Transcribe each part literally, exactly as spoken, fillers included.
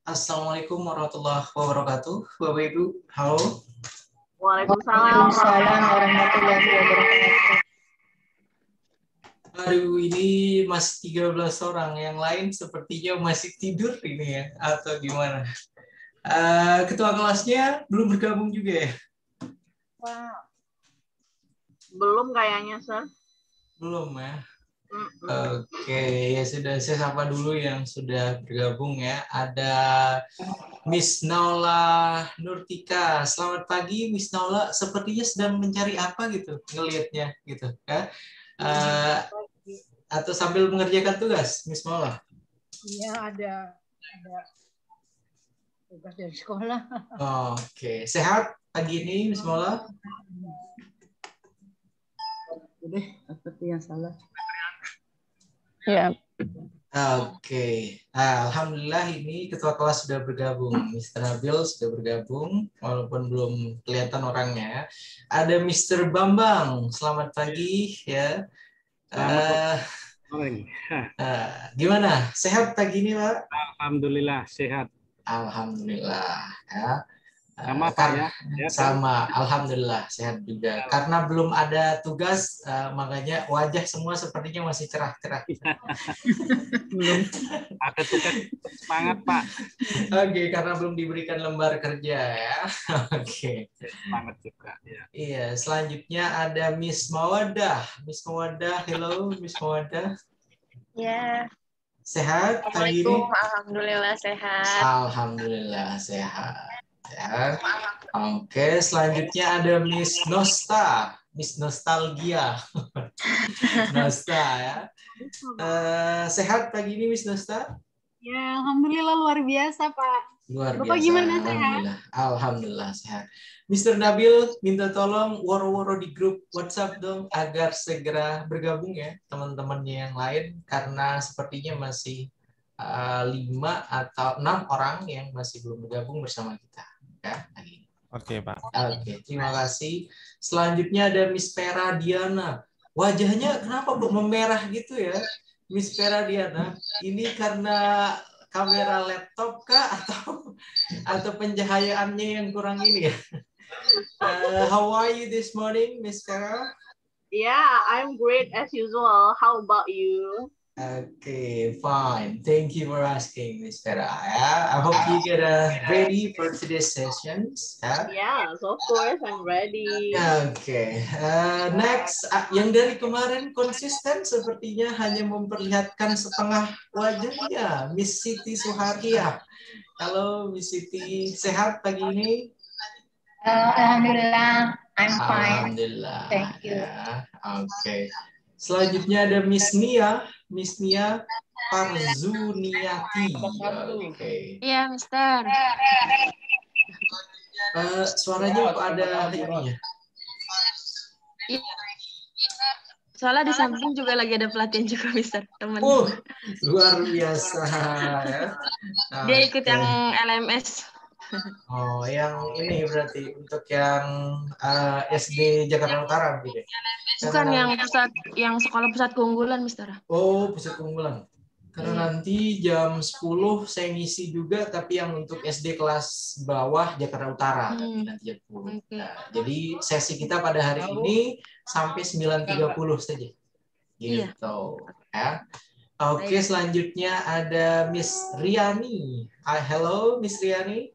Assalamualaikum warahmatullahi wabarakatuh. Bapak Ibu, halo. Waalaikumsalam warahmatullahi wabarakatuh. Aduh, ini masih tiga belas orang. Yang lain sepertinya masih tidur ini ya, atau gimana? Uh, ketua kelasnya belum bergabung juga ya? Wow. Belum kayaknya, Sir. Belum ya? Mm-mm. Oke, okay. Ya sudah, saya sapa dulu yang sudah bergabung ya. Ada Miss Naula Nurtika. Selamat pagi, Miss Naula. Sepertinya sedang mencari apa gitu, ngelihatnya gitu ya. Uh, atau sambil mengerjakan tugas, Miss Naula? Iya, ada ada tugas dari sekolah. Oh, Oke, okay. Sehat pagi ini, Miss Naula? Udah, seperti yang salah. Ya. Oke, okay. Alhamdulillah ini ketua kelas sudah bergabung, Mister Nabil sudah bergabung, walaupun belum kelihatan orangnya. Ada Mister Bambang, selamat pagi ya. Selamat uh, uh, gimana? Sehat pagi ini, Pak? Alhamdulillah sehat. Alhamdulillah ya. Sama uh, Pak ya? Sehat, sama, kan? Alhamdulillah sehat juga. Karena belum ada tugas, uh, makanya wajah semua sepertinya masih cerah-cerah. Belum ada tugas, semangat Pak. Oke, okay, karena belum diberikan lembar kerja ya. Oke. Okay. Semangat juga. Ya. Iya, selanjutnya ada Miss Mawadah. Miss Mawadah, hello Miss Mawadah. Ya. Sehat pagi ini? Alhamdulillah sehat. Alhamdulillah sehat. Ya. Oke, selanjutnya ada Miss Nosta, Miss Nostalgia. Nosta ya. Uh, sehat pagi ini Miss Nosta? Ya, alhamdulillah luar biasa Pak. Luar Bapak biasa. gimana, Alhamdulillah. Sehat? Alhamdulillah sehat. Mister Nabil minta tolong woro-woro di grup WhatsApp dong agar segera bergabung ya teman-temannya yang lain karena sepertinya masih uh, lima atau enam orang yang masih belum bergabung bersama kita. Ya, Oke, Pak. Oke, terima kasih. Selanjutnya ada Miss Pera Diana. Wajahnya kenapa kok memerah gitu ya, Miss Pera Diana? Ini karena kamera laptop kah atau atau pencahayaannya yang kurang ini ya? Uh, how are you this morning, Miss Pera? Yeah, I'm great as usual. How about you? Okay, fine. Thank you for asking, Miss Pera. Yeah, I hope you get uh, ready for today's sessions. Yeah? Yes, of course, I'm ready. Oke, okay. uh, next, uh, yang dari kemarin konsisten sepertinya hanya memperlihatkan setengah wajahnya, Miss Siti Suharia. Halo, Miss Siti, sehat pagi ini? Uh, Alhamdulillah, I'm fine. Alhamdulillah. Thank you. Ya. Oke. Okay. Selanjutnya ada Miss Nia, Miss Nia Parzuniati. Oke. Okay. Iya, Mister. Uh, suaranya kok ada ininya? Soalnya di samping juga lagi ada pelatihan juga, Mister. Temen. Oh, luar biasa ya. Dia okay. ikut yang L M S. Oh, yang ini berarti untuk yang uh, S D Jakarta Utara gitu. Bukan Karena... yang pusat, yang sekolah pusat keunggulan, Mister. Oh, pusat keunggulan. Karena iya. Nanti jam sepuluh saya ngisi juga, tapi yang untuk S D kelas bawah Jakarta Utara. Hmm. Tapi nanti jam sepuluh. Okay. Nah, jadi sesi kita pada hari ini sampai sembilan tiga puluh saja. Gitu. Iya. Ya. Oke, okay, selanjutnya ada Miss Riani. Hi, hello Miss Riani.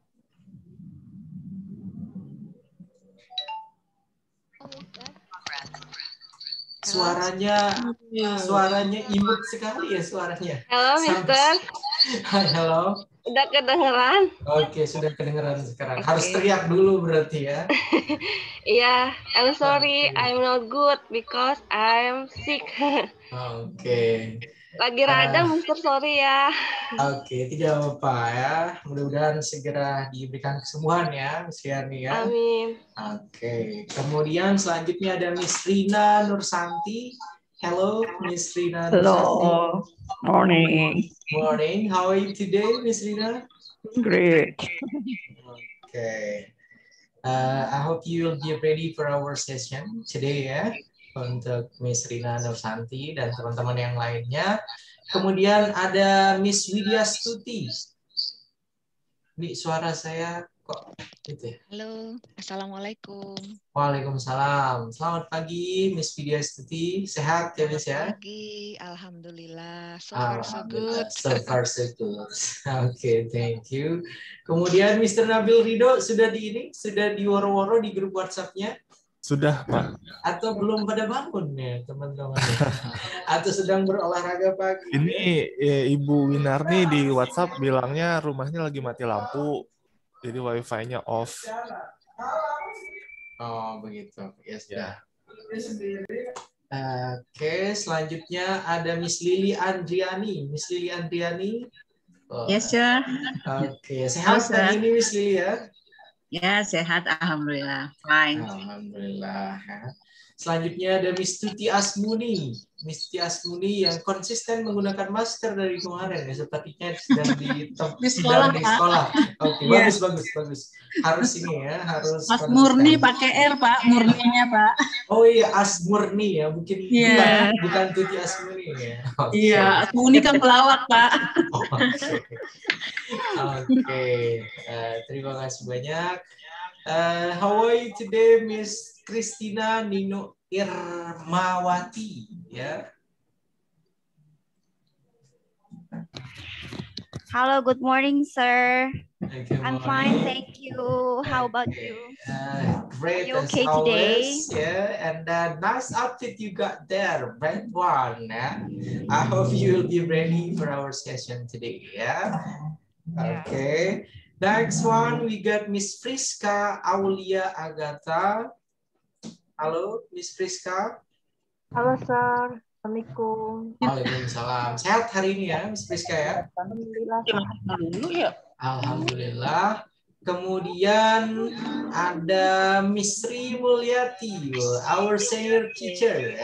Suaranya suaranya imut sekali ya suaranya. Halo, Mister. Hai, halo. Udah kedengeran? Oke, sudah kedengeran sekarang. Okay. Harus teriak dulu berarti ya. Iya, yeah, I'm sorry, okay. I'm not good because I'm sick. Oke. Okay. Lagi radang, uh, Mister, sorry ya. Oke, okay, tidak apa-apa ya. Mudah-mudahan segera diberikan kesembuhan ya, Miss Riani ya. Amin. Oke, okay. Kemudian selanjutnya ada Miss Rina Nursanti. Hello, Miss Rina Hello. Nursanti. Morning. Morning. How are you today, Miss Rina? Great. Okay. Uh, I hope you will be ready for our session today ya. Untuk Miss Rina Nursanti dan teman-teman yang lainnya. Kemudian ada Miss Widya Stuti. Ini suara saya kok gitu ya? Halo, Assalamualaikum. Waalaikumsalam. Selamat pagi, Miss Vidya Stuti. Sehat ya, Miss ya? Selamat pagi, Alhamdulillah. So far so good. Alhamdulillah, so far so good. Oke, okay, thank you. Kemudian Mister Nabil Ridho sudah di ini, sudah di woro-woro di grup WhatsApp-nya? Sudah, Pak. Atau belum pada bangun ya, teman-teman? Atau sedang berolahraga pagi? Ini ya, Ibu Winarni di WhatsApp bilangnya rumahnya lagi mati lampu, jadi wifi-nya off. Oh, begitu. Yes, ya. Oke, selanjutnya ada Miss Lili Andriani. Miss Lili Andriani. Oh. Yes, sir. Oke, sehat pagi ini Miss Lili ya? Ya, sehat. Alhamdulillah. Fine. Alhamdulillah. Selanjutnya ada Miss Tuti Asmuni. Miss Tuti Asmuni yang konsisten menggunakan masker dari kemarin ya, sepertinya sedang di, di sekolah. Di sekolah. Oke, okay, bagus, yeah. bagus, bagus. Harus ini ya, harus. Mas Murni pakai R, Pak. Murninya, Pak. Oh iya, Asmurni ya, mungkin yeah. bukan, bukan Tuti Asmuni ya. Okay. Iya, Asmuni kan pelawak, Pak. Oke, okay. uh, terima kasih banyak. Uh, how are you today, Miss Christina Nino Irmawati? Ya. Hello, good morning, sir. Okay, I'm morning. fine, thank you. How about you? Uh, great, are you okay as always, today? Yeah, and uh, nice outfit you got there, red one. Yeah? I hope you will be ready for our session today. Yeah. Yeah. Okay. Next one, we got Miss Friska Aulia Agatha. Halo, Miss Friska. Halo, Sir. Assalamualaikum. Waalaikumsalam. Sehat hari ini ya, Miss Friska ya? Alhamdulillah. Dulu ya. Alhamdulillah. Kemudian ada Miss Sri Mulyati, our senior teacher.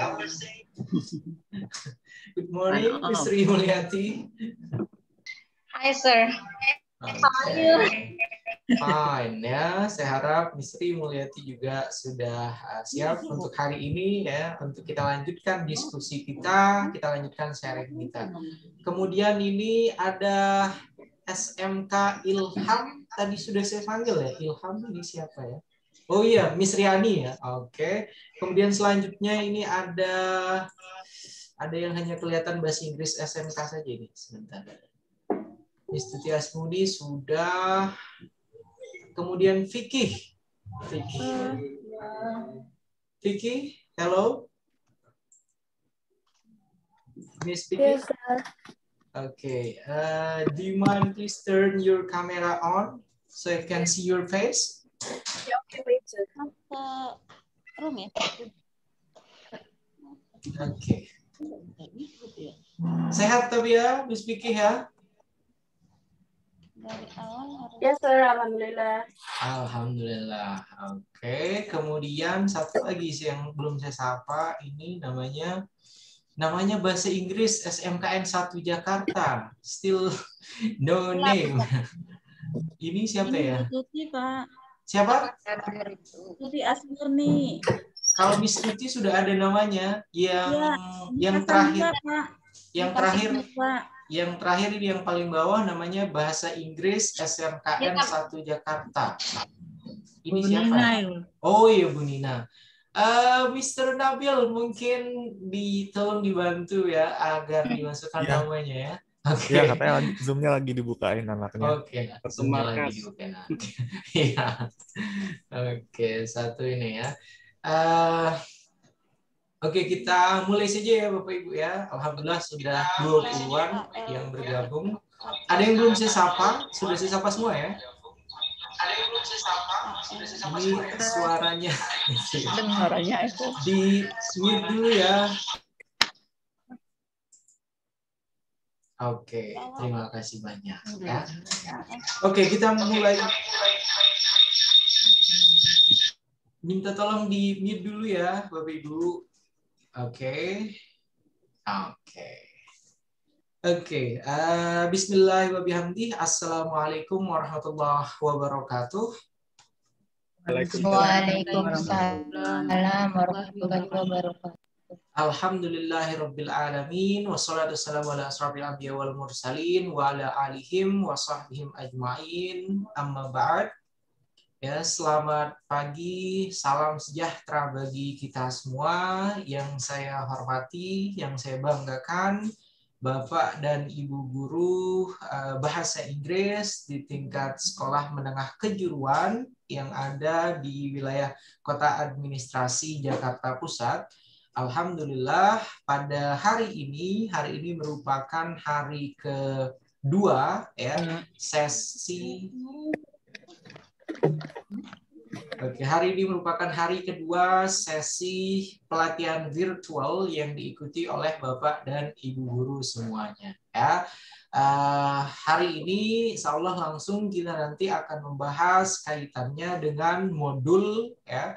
Good morning, Miss Sri Mulyati. Hi, sir. Okay. Fine ya, saya harap Miss Sri Mulyati juga sudah uh, siap untuk hari ini ya, untuk kita lanjutkan diskusi kita, kita lanjutkan sharing kita. Kemudian ini ada S M K Ilham, tadi sudah saya panggil ya, Ilham ini siapa ya? Oh iya, Miss Riani ya, oke. Okay. Kemudian selanjutnya ini ada ada yang hanya kelihatan bahasa Inggris S M K saja ini, sebentar. Miss Tuti Asmudi sudah. Kemudian Vicky. Vicky. Vicky, hello. Miss Vicky. Yes, sir. Okay. Uh, do you mind please turn your camera on so I can see your face? Yeah, okay, wait, sir. Room ya. Okay. Sehat tapi ya, Miss Vicky ya? Yes, sir. Alhamdulillah. Alhamdulillah. Oke. Okay. Kemudian satu lagi sih yang belum saya sapa, ini namanya namanya bahasa Inggris S M K N satu Jakarta. Still no name. Ini siapa ya? Tuti, Pak. Siapa? Tuti Asmurni. Kalau Miss Tuti sudah ada namanya yang ya, yang terakhir. Pak. Yang terakhir. Pak. Yang terakhir ini yang paling bawah namanya bahasa Inggris S M K N satu Jakarta. Ini Bu siapa? Nina. Oh iya Bu Nina. Uh, Mister Nabil mungkin di tolong dibantu ya agar dimasukkan ya. Namanya ya. Oke. Okay. Ya katanya Zoom-nya lagi dibukain anaknya. Oke. Okay. Zoom-nya lagi dibukain. Iya. Oke, satu ini ya. Uh, Oke, kita mulai saja ya Bapak Ibu ya. Alhamdulillah sudah dua puluhan yang bergabung. Ada yang belum saya sapa? Sudah saya sapa semua ya? Ada yang belum saya sapa? Sudah saya sapa semua ya? Suaranya. Suaranya itu. Di mute dulu ya. Oke, terima kasih banyak ya. Oke, kita mulai. Minta tolong di mute dulu ya Bapak Ibu. Oke, oke, oke. Bismillahirrahmanirrahim. Assalamualaikum warahmatullahi wabarakatuh. Waalaikumsalam warahmatullahi wabarakatuh. Alhamdulillahirabbil alamin wassalatu wassalamu ala asrofil anbiya wal mursalin wa ala alihim wa sahbihim ajmain. Amma ba'd. Ya, selamat pagi, salam sejahtera bagi kita semua. Yang saya hormati, yang saya banggakan, Bapak dan Ibu guru uh, bahasa Inggris di tingkat sekolah menengah kejuruan yang ada di wilayah Kota Administrasi Jakarta Pusat. Alhamdulillah pada hari ini, hari ini merupakan hari kedua ya sesi. Oke, hari ini merupakan hari kedua sesi pelatihan virtual yang diikuti oleh Bapak dan Ibu guru semuanya. Ya, uh, hari ini Insya Allah langsung kita nanti akan membahas kaitannya dengan modul, ya,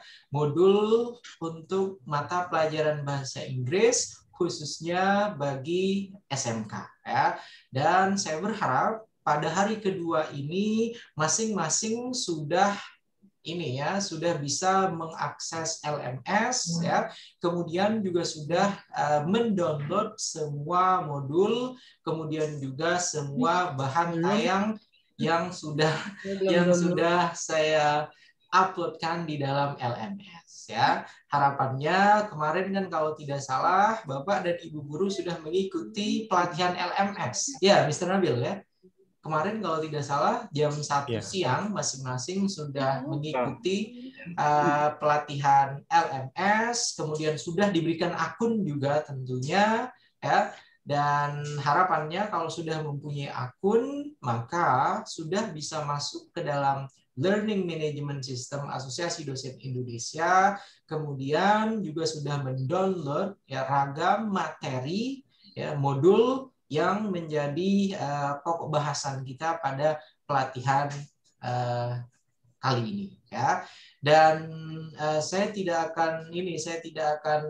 modul untuk mata pelajaran bahasa Inggris khususnya bagi S M K. Ya, dan saya berharap pada hari kedua ini masing-masing sudah ini ya sudah bisa mengakses L M S ya, kemudian juga sudah uh, mendownload semua modul, kemudian juga semua bahan tayang yang sudah yang sudah saya uploadkan di dalam L M S ya. Harapannya kemarin kan kalau tidak salah Bapak dan Ibu guru sudah mengikuti pelatihan L M S. Ya, Mister Nabil ya. Kemarin kalau tidak salah jam satu yeah. siang masing-masing sudah mengikuti uh, pelatihan L M S, kemudian sudah diberikan akun juga tentunya ya. Dan harapannya kalau sudah mempunyai akun maka sudah bisa masuk ke dalam Learning Management System Asosiasi Dosen Indonesia, kemudian juga sudah mendownload ya ragam materi ya modul yang menjadi uh, pokok bahasan kita pada pelatihan uh, kali ini ya. Dan uh, saya tidak akan ini saya tidak akan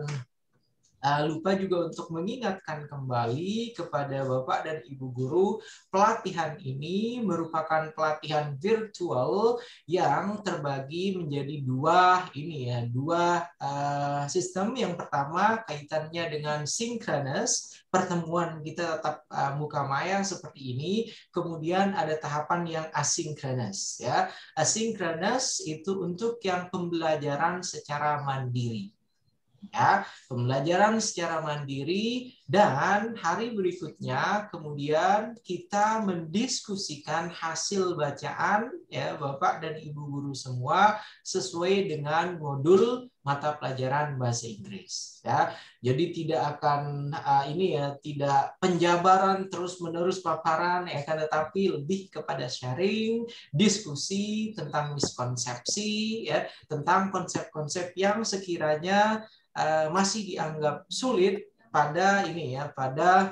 uh, lupa juga untuk mengingatkan kembali kepada Bapak dan Ibu guru, pelatihan ini merupakan pelatihan virtual yang terbagi menjadi dua ini ya, dua uh, sistem. Yang pertama kaitannya dengan synchronous, pertemuan kita tetap uh, muka maya seperti ini. Kemudian ada tahapan yang asinkronus ya. Asinkronus itu untuk yang pembelajaran secara mandiri. Ya, pembelajaran secara mandiri, dan hari berikutnya kemudian kita mendiskusikan hasil bacaan ya Bapak dan Ibu guru semua sesuai dengan modul mata pelajaran bahasa Inggris ya. Jadi tidak akan uh, ini ya tidak penjabaran terus-menerus paparan ya kan, tetapi lebih kepada sharing, diskusi tentang miskonsepsi ya, tentang konsep-konsep yang sekiranya Uh, masih dianggap sulit pada ini ya pada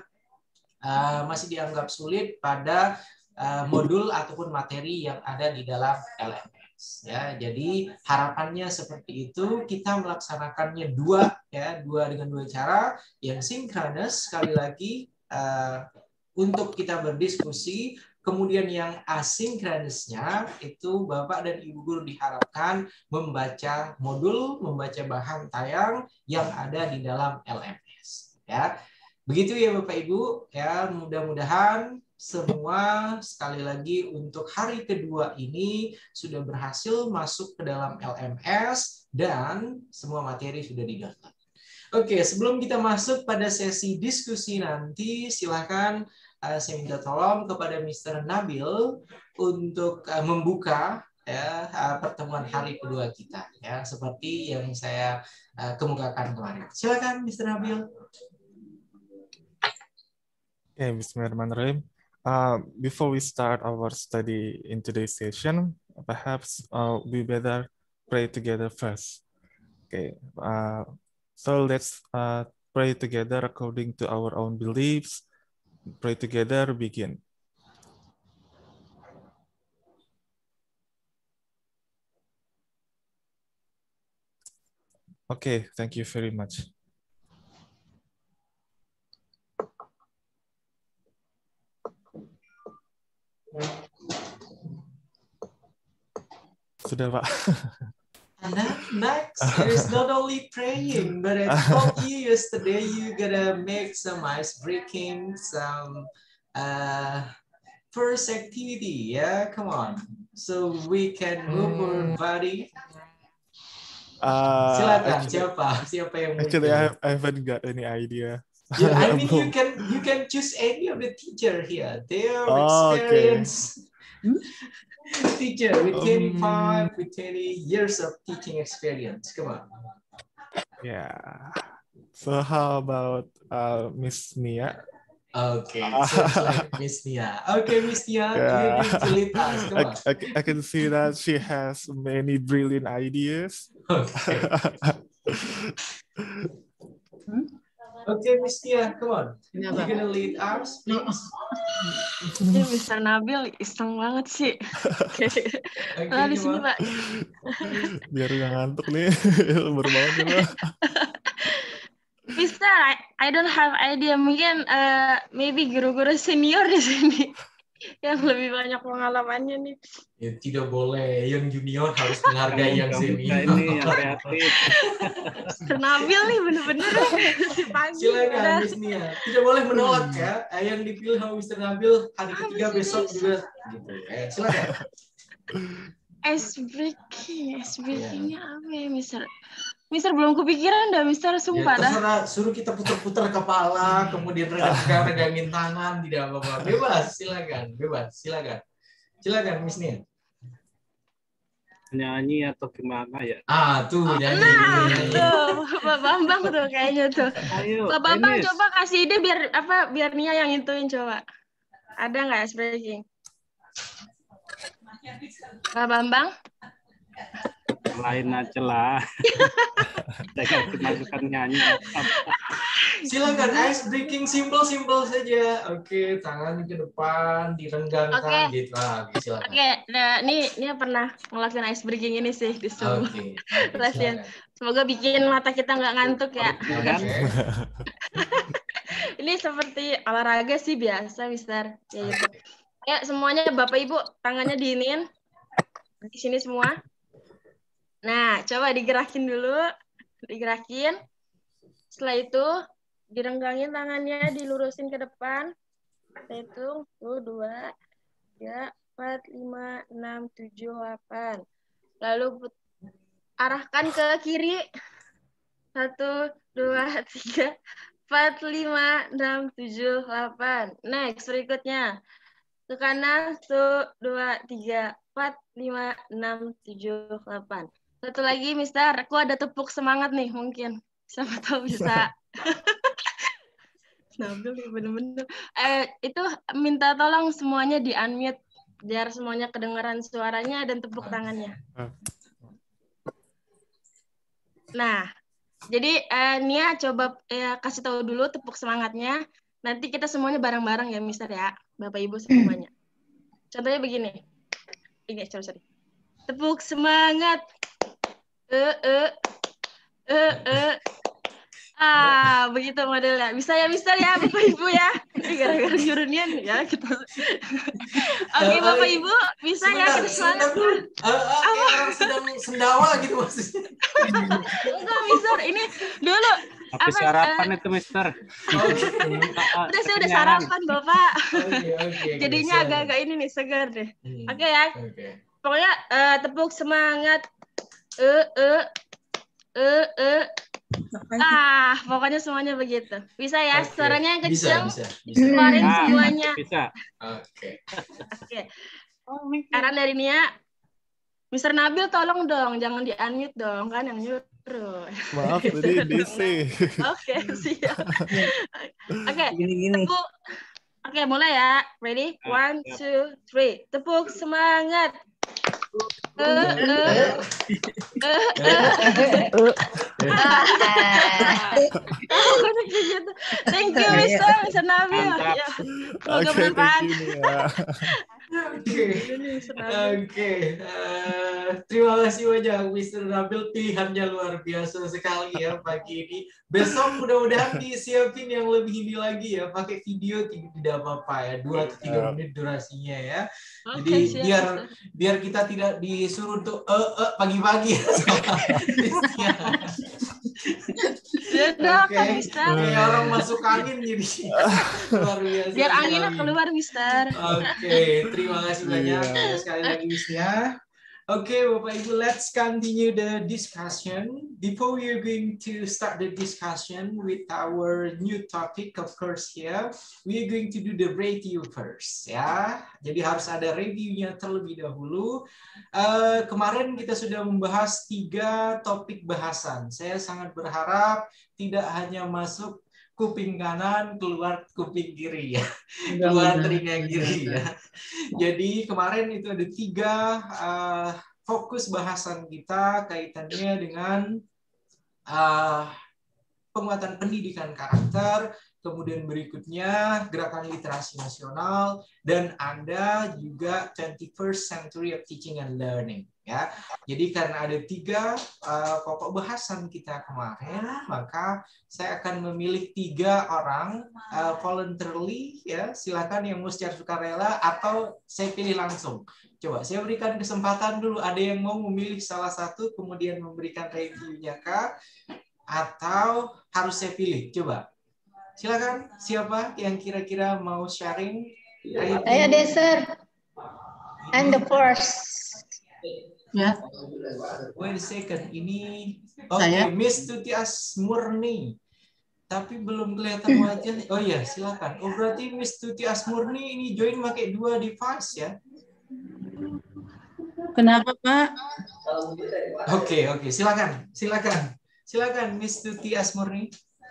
uh, masih dianggap sulit pada uh, modul ataupun materi yang ada di dalam L M S ya. Jadi harapannya seperti itu, kita melaksanakannya dua ya dua dengan dua cara, yang sinkronus sekali lagi uh, untuk kita berdiskusi. Kemudian yang asinkronusnya itu Bapak dan Ibu guru diharapkan membaca modul, membaca bahan tayang yang ada di dalam L M S. Ya, begitu ya Bapak Ibu. Ya, mudah-mudahan semua sekali lagi untuk hari kedua ini sudah berhasil masuk ke dalam L M S dan semua materi sudah di-download. Oke, sebelum kita masuk pada sesi diskusi nanti, silakan Uh, saya minta tolong kepada Mister Nabil untuk uh, membuka ya uh, pertemuan hari kedua kita ya, seperti yang saya uh, kemukakan kemarin. Silakan Mister Nabil. Okay, Bismillahirrahmanirrahim. Uh, before we start our study in today's session, perhaps uh, we better pray together first. Okay, uh, so let's uh, pray together according to our own beliefs. Pray together, begin. Okay, thank you very much. Sudah, Pak. Next, it's not only praying, but I told you yesterday you gotta make some ice breaking, some uh, first activity. Yeah, come on. So we can move our body. Uh, Silakan, actually, siapa? Siapa yang actually muncul? I, have, I haven't got any idea. Yeah, I mean, you can you can choose any of the teacher here. They are Oh, okay. experienced teacher with twenty-five, with twenty years of teaching experience. Come on. Yeah. So how about uh, Miss Nia? Okay, seems like Miss Nia. Okay, Miss Nia, you Yeah. need to lead us. Come I, on. I, I can see that she has many brilliant ideas. Okay. Okay, Miss Nia, come on. You're gonna lead us, please. Ini Mister Nabil iseng banget sih. Oke. Okay, Nah, di sini, come on. Pak. Biar nggak ngantuk nih, baru bangun dulu. Mister, I, I don't have idea. Mungkin uh, maybe guru-guru senior di sini yang lebih banyak pengalamannya nih. Ya, tidak boleh. Yang junior harus menghargai yang Kamu senior. ini yang kreatif. Mister Nabil nih bener-bener si pagi. Silakan, udah. Miss Nia. Tidak boleh menolak ya. Yang dipilih sama Mister Nabil hari ketiga besok juga. Gitu. Eh, silakan. Ice breaking, ice breakingnya apa ya, Mister? Mister belum kepikiran dah, Mister, Ya, sumpah dah. terserah, suruh kita putar-putar kepala, kemudian regang-regang, regangin tangan, tidak apa-apa. Bebas, silakan, bebas, silakan. Silakan, Miss Nia. Nyanyi atau gimana ya? Ah, tuh nyanyi. Nah, nyanyi. tuh, Pak Bambang tuh kayaknya tuh. Ayo, Pak Bambang Enis. coba kasih ide biar apa? Biar Nia yang intuin coba. Ada nggak ice breaking? Pak Bambang? Lain aja lah. Saya masukkan nyanyi. Silakan, ice breaking simple-simple saja. Oke, tangan ke depan, direnggangkan, Oke. gitu. Ah, oke, silakan. Oke, nah ini Nia pernah ngelakuin ice breaking ini sih di Zoom. Oke, Latihan. silakan. Semoga bikin mata kita nggak ngantuk ya. Oke. Ini seperti olahraga sih biasa, Mister. Ya, gitu. Ya, semuanya Bapak Ibu tangannya diinin. Di sini semua. Nah, coba digerakin dulu. Digerakin. Setelah itu, direnggangin tangannya, dilurusin ke depan. Kita hitung. satu, dua, tiga, empat, lima, enam, tujuh, delapan. Lalu arahkan ke kiri. satu, dua, tiga, empat, lima, enam, tujuh, delapan. Next, berikutnya. Ke kanan, satu, dua, tiga, empat, lima, enam, tujuh, delapan. Satu lagi, Mister. Aku ada tepuk semangat nih, mungkin. Siapa tahu bisa. Nabil nih, bener-bener. Eh, itu minta tolong semuanya di-unmute. Biar semuanya kedengaran suaranya dan tepuk tangannya. Nah, jadi eh, Nia coba eh, kasih tahu dulu tepuk semangatnya. Nanti kita semuanya bareng-bareng ya, Mister ya. Bapak Ibu semuanya. Contohnya begini. Ini, sorry, sorry. Tepuk semangat. Eh, eh, eh, eh. Ah, begitu modelnya. Bisa ya, Mister ya, Bapak Ibu ya. Ini gara-gara nyuruhnya nih ya. Kita... Oke, Bapak Ibu, bisa ya kita semangat. Uh, uh, kayak orang sedang sendawa gitu maksudnya. Enggak, Mister. Ini dulu. Tapi apa, sarapan uh, itu, Mister. Udah, saya udah sarapan, Bapak. Oke, oke. Jadinya agak-agak ini nih, segar deh. Hmm, Oke ya. Oke. Pokoknya uh, tepuk semangat. Eh, eh, eh, eh. Ah, pokoknya semuanya begitu. Bisa ya, Oke. suaranya yang Bisa, kencang. bisa, bisa. Keluarin Ah, semuanya. Bisa. Oke. Oke. Saran dari Nia. Mister Nabil tolong dong, jangan di-unmute dong, kan yang nyuruh. Maaf, tadi D C. Oke, siap. Oke, Gini-gini. tepuk. Oke, mulai ya. Ready? One, two, three. Tepuk semangat. Eh, eh, eh, eh. Thank you, Mister Mister Nabil. Mantap. Ya, semoga Oke, bermanfaat. thank you, Nia. Oke, oke. Eh, terima kasih banyak mister Nabil, pilihannya luar biasa sekali ya pagi ini. Besok mudah-mudahan disiapin yang lebih ini lagi ya, pakai video tidak apa-apa ya, dua atau tiga menit durasinya ya. Jadi Oke, siap, biar Mister. biar kita tidak disuruh untuk eh eh pagi-pagi ya sama Kristia. Ya dong, Oke, Mister. kayak orang masuk angin jadi luar biasa. Biar anginnya sekali. keluar, Mister. Oke, terima kasih banyak Iya. sekali lagi Wisnya. Oke, Bapak Ibu, let's continue the discussion. Before we are going to start the discussion with our new topic, of course, here, we are going to do the review first, ya. Jadi harus ada reviewnya terlebih dahulu. Uh, kemarin kita sudah membahas tiga topik bahasan. Saya sangat berharap tidak hanya masuk kuping kanan, keluar kuping kiri ya, keluar telinga kiri ya. Jadi kemarin itu ada tiga uh, fokus bahasan kita kaitannya dengan uh, penguatan pendidikan karakter, kemudian berikutnya gerakan literasi nasional, dan ada juga twenty-first century of teaching and learning. Ya, jadi karena ada tiga uh, pokok bahasan kita kemarin, maka saya akan memilih tiga orang uh, voluntarily, ya, silakan yang mau secara sukarela atau saya pilih langsung. Coba saya berikan kesempatan dulu, ada yang mau memilih salah satu kemudian memberikan reviewnya kah, atau harus saya pilih? Coba, silakan siapa yang kira-kira mau sharing? Ayo deh, sir. I'm the first. Ya. Wait a second, ini oke, Saya? okay. Miss Tuti Asmurni. Tapi belum kelihatan wajah. Oh iya, silakan. Oh berarti Miss Tuti Asmurni ini join pakai dua device ya? Kenapa, Pak? Oke, okay, oke, okay. Silakan. Silakan. Silakan Miss Tuti Asmurni.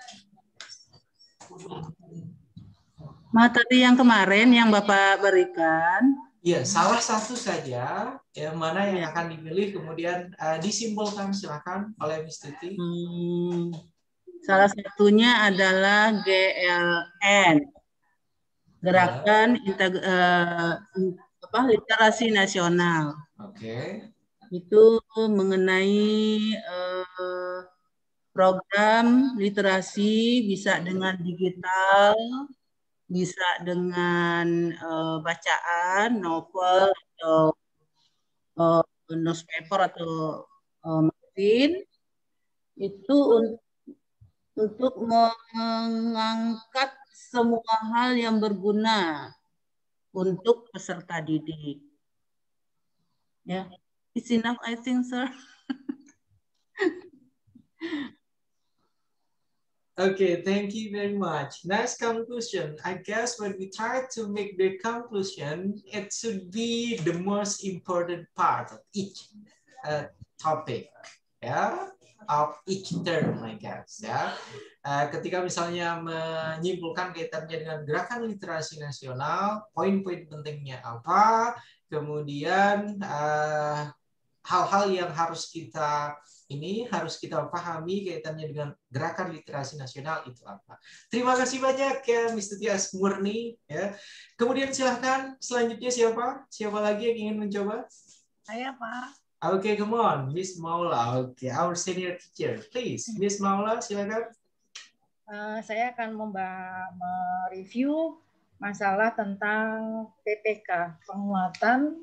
Ma tadi yang kemarin yang Bapak berikan. Iya, salah satu saja yang mana yang akan dipilih kemudian uh, disimpulkan, silakan oleh Miss Tuti. Hmm, salah satunya adalah G L N, Gerakan ya. Integ uh, apa, Literasi Nasional. Oke. Okay. Itu mengenai uh, program literasi bisa dengan digital, bisa dengan uh, bacaan, novel, atau uh, newspaper atau uh, magazine, itu un untuk mengangkat semua hal yang berguna untuk peserta didik. Ya, it's enough, I think, sir. Okay, thank you very much. Nice conclusion. I guess when we try to make the conclusion, it should be the most important part of each uh, topic, yeah, of each term, I guess, ya. Uh, ketika misalnya menyimpulkan kaitannya dengan gerakan literasi nasional, poin-poin pentingnya apa, kemudian uh, hal-hal yang harus kita ini harus kita pahami kaitannya dengan gerakan literasi nasional itu apa. Terima kasih banyak ya Miss Tuti Asmurni ya. Kemudian silahkan selanjutnya siapa? Siapa lagi yang ingin mencoba? Saya, Pak. Oke, okay, come on, Miss Maula. Oke, okay, our senior teacher, please. Miss Maula, silakan. Uh, saya akan mereview masalah tentang P P K, penguatan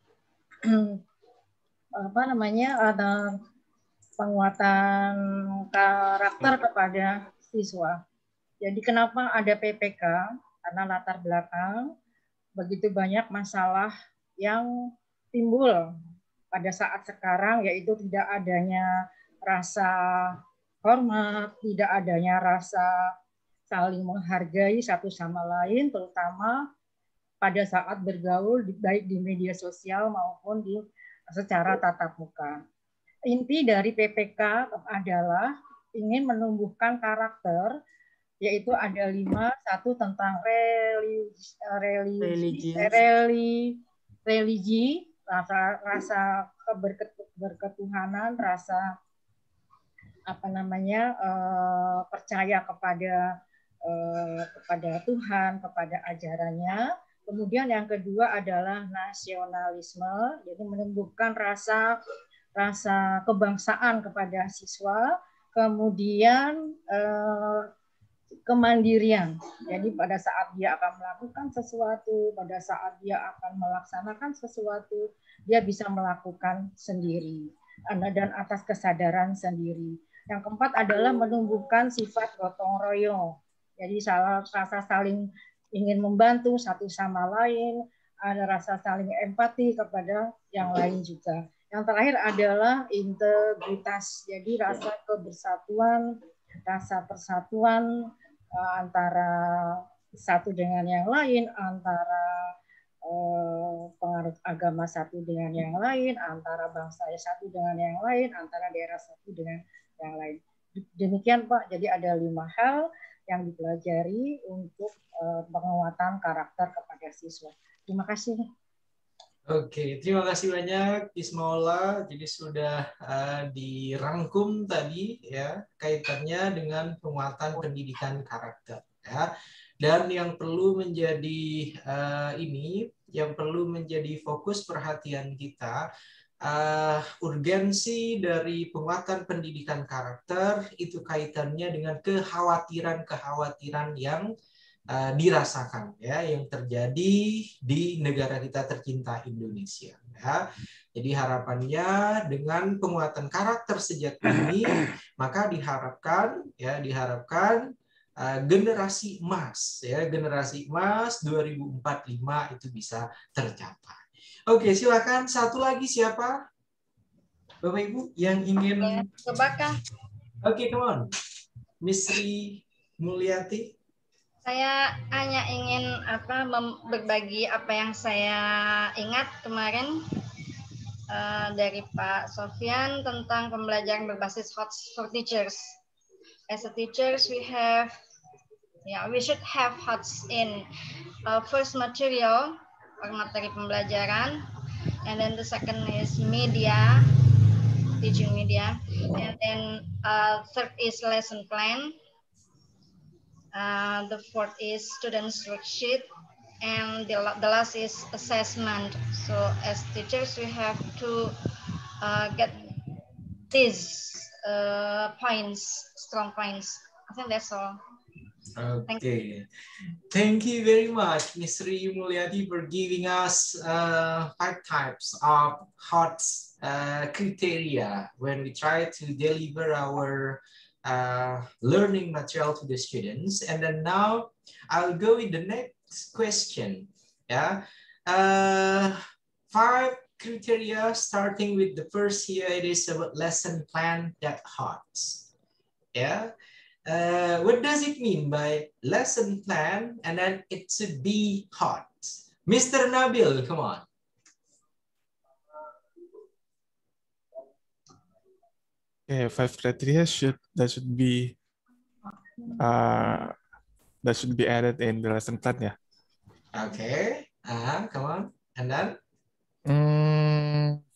apa namanya ada penguatan karakter kepada siswa. Jadi kenapa ada P P K? Karena latar belakang begitu banyak masalah yang timbul pada saat sekarang, yaitu tidak adanya rasa hormat, tidak adanya rasa saling menghargai satu sama lain, terutama pada saat bergaul baik di media sosial maupun di secara tatap muka. Inti dari P P K adalah ingin menumbuhkan karakter, yaitu ada lima, satu tentang religi, religi, religi, religi rasa rasa keberketuhanan, rasa apa namanya eh, percaya kepada eh, kepada Tuhan, kepada ajarannya. Kemudian yang kedua adalah nasionalisme, jadi menumbuhkan rasa rasa kebangsaan kepada siswa. Kemudian eh, kemandirian. Jadi pada saat dia akan melakukan sesuatu, pada saat dia akan melaksanakan sesuatu, dia bisa melakukan sendiri dan atas kesadaran sendiri. Yang keempat adalah menumbuhkan sifat gotong royong. Jadi salah rasa saling ingin membantu satu sama lain, ada rasa saling empati kepada yang lain juga. Yang terakhir adalah integritas. Jadi rasa kebersatuan, rasa persatuan antara satu dengan yang lain, antara eh, pengaruh agama satu dengan yang lain, antara bangsa satu dengan yang lain, antara daerah satu dengan yang lain. Demikian Pak, jadi ada lima hal yang dipelajari untuk uh, penguatan karakter kepada siswa. Terima kasih. Oke, terima kasih banyak Ismaola. Jadi sudah uh, dirangkum tadi ya kaitannya dengan penguatan pendidikan karakter ya. Dan yang perlu menjadi uh, ini, yang perlu menjadi fokus perhatian kita, Uh, urgensi dari penguatan pendidikan karakter itu kaitannya dengan kekhawatiran-kekhawatiran yang uh, dirasakan ya, yang terjadi di negara kita tercinta Indonesia ya. Jadi harapannya dengan penguatan karakter sejak dini maka diharapkan ya diharapkan uh, generasi emas ya generasi emas dua ribu empat puluh lima itu bisa tercapai. Oke, silakan satu lagi siapa? Bapak Ibu yang ingin Coba Kak. Oke, come on. Miss Sri Mulyati. Saya hanya ingin apa berbagi apa yang saya ingat kemarin uh, dari Pak Sofyan tentang pembelajaran berbasis H O T S for teachers. As a teachers, we have, yeah, we should have H O T S in uh, first material. Materi pembelajaran, and then the second is media, teaching media, and then uh, third is lesson plan, uh, the fourth is students worksheet, and the, the last is assessment. So as teachers we have to uh, get these uh, points, strong points. I think that's all. Okay, thank you very much, Miz Sri Mulyati, for giving us uh, five types of H O T S uh, criteria when we try to deliver our uh, learning material to the students. And then now I'll go with the next question. Yeah, uh, five criteria starting with the first here. It is about lesson plan that H O T S. Yeah. Uh, what does it mean by lesson plan and then it should be H O T S? Mister Nabil, come on. Okay, five criteria should that should be uh, that should be added in the lesson plan, yeah. Okay, uh, come on, and then. Hmm.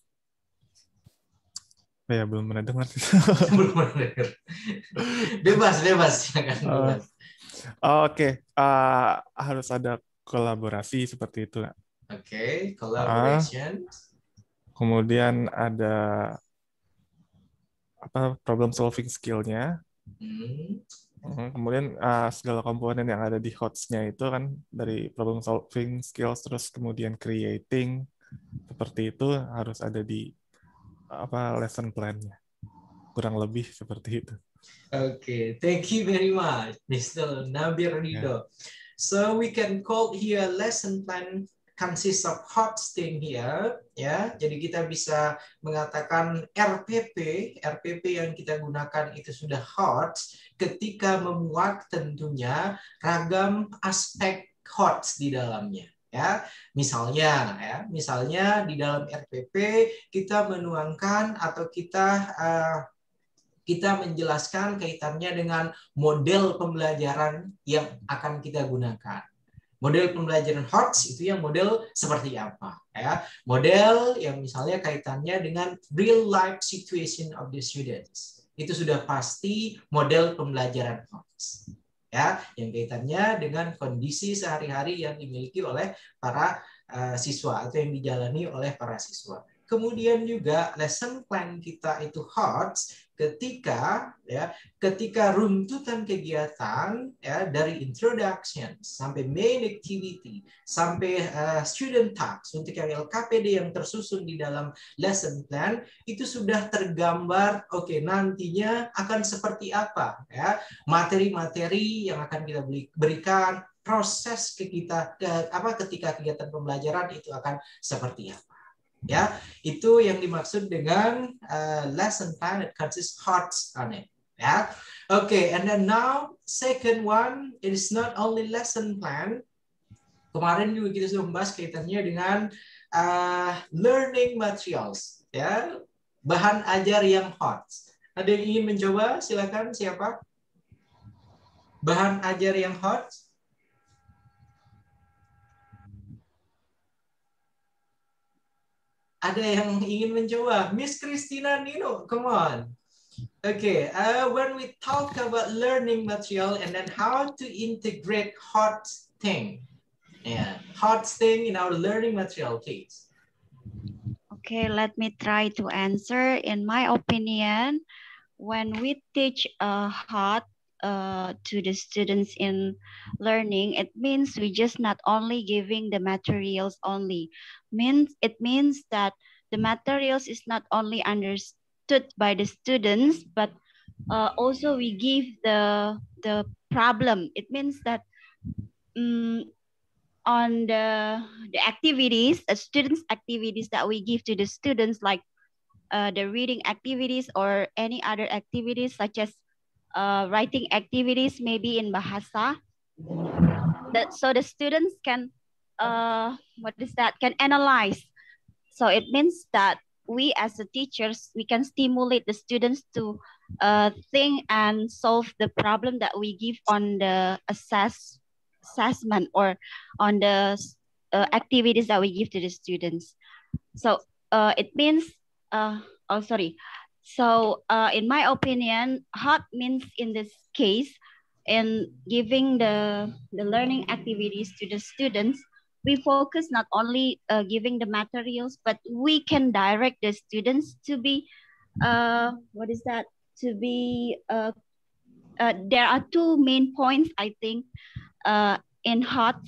Ya belum pernah dengar. Belum pernah dengar. Bebas, bebas. Uh, oh, Oke, okay. uh, harus ada kolaborasi seperti itu. Oke, okay, collaboration. Uh, kemudian ada apa problem solving skill-nya. Hmm. Kemudian uh, segala komponen yang ada di H O T S-nya itu kan dari problem solving skills terus kemudian creating seperti itu harus ada di apa lesson plan-nya. Kurang lebih seperti itu. Oke, okay, thank you very much, Mister Nabil Rido. Yeah. So we can call here lesson plan consists of H O T S thing here, ya. Jadi kita bisa mengatakan R P P, R P P yang kita gunakan itu sudah H O T S ketika memuat tentunya ragam aspek H O T S di dalamnya. Ya, misalnya, ya, misalnya di dalam R P P kita menuangkan atau kita uh, kita menjelaskan kaitannya dengan model pembelajaran yang akan kita gunakan. Model pembelajaran H O T S itu yang model seperti apa? Ya, model yang misalnya kaitannya dengan real life situation of the students. Itu sudah pasti model pembelajaran H O T S. ya, yang kaitannya dengan kondisi sehari-hari yang dimiliki oleh para uh, siswa atau yang dijalani oleh para siswa. Kemudian juga lesson plan kita itu HOTS ketika ya ketika runtutan kegiatan ya dari introduction sampai main activity sampai uh, student tasks untuk yang L K P D yang tersusun di dalam lesson plan itu sudah tergambar oke okay, nantinya akan seperti apa ya materi-materi yang akan kita berikan proses ke kita ke, apa ketika kegiatan pembelajaran itu akan seperti apa. Ya, itu yang dimaksud dengan uh, lesson plan that consists HOTS on it. Ya, oke. Okay, and then now second one, it is not only lesson plan. Kemarin juga kita sudah membahas kaitannya dengan uh, learning materials. Ya, bahan ajar yang HOTS. Ada yang ingin mencoba? Silakan. Siapa? Bahan ajar yang HOTS. Ada yang ingin mencoba? Miss Christina Nino, come on. Okay, uh, when we talk about learning material and then how to integrate hot thing, yeah, hot thing in our learning material, please. Okay, let me try to answer. In my opinion, when we teach a hot uh, to the students in learning, it means we just not only giving the materials only. Means it means that the materials is not only understood by the students, but uh, also we give the the problem. It means that um, on the the activities, the students' activities that we give to the students, like uh, the reading activities or any other activities such as uh, writing activities, maybe in Bahasa, that so the students can uh, what is that can analyze. So it means that we as the teachers, we can stimulate the students to uh, think and solve the problem that we give on the assess assessment or on the uh, activities that we give to the students. So uh, it means, uh, oh, sorry. So uh, in my opinion, hot means in this case, in giving the, the learning activities to the students, we focus not only uh, giving the materials, but we can direct the students to be, uh, what is that? To be, uh, uh, there are two main points, I think, uh, in HOTS,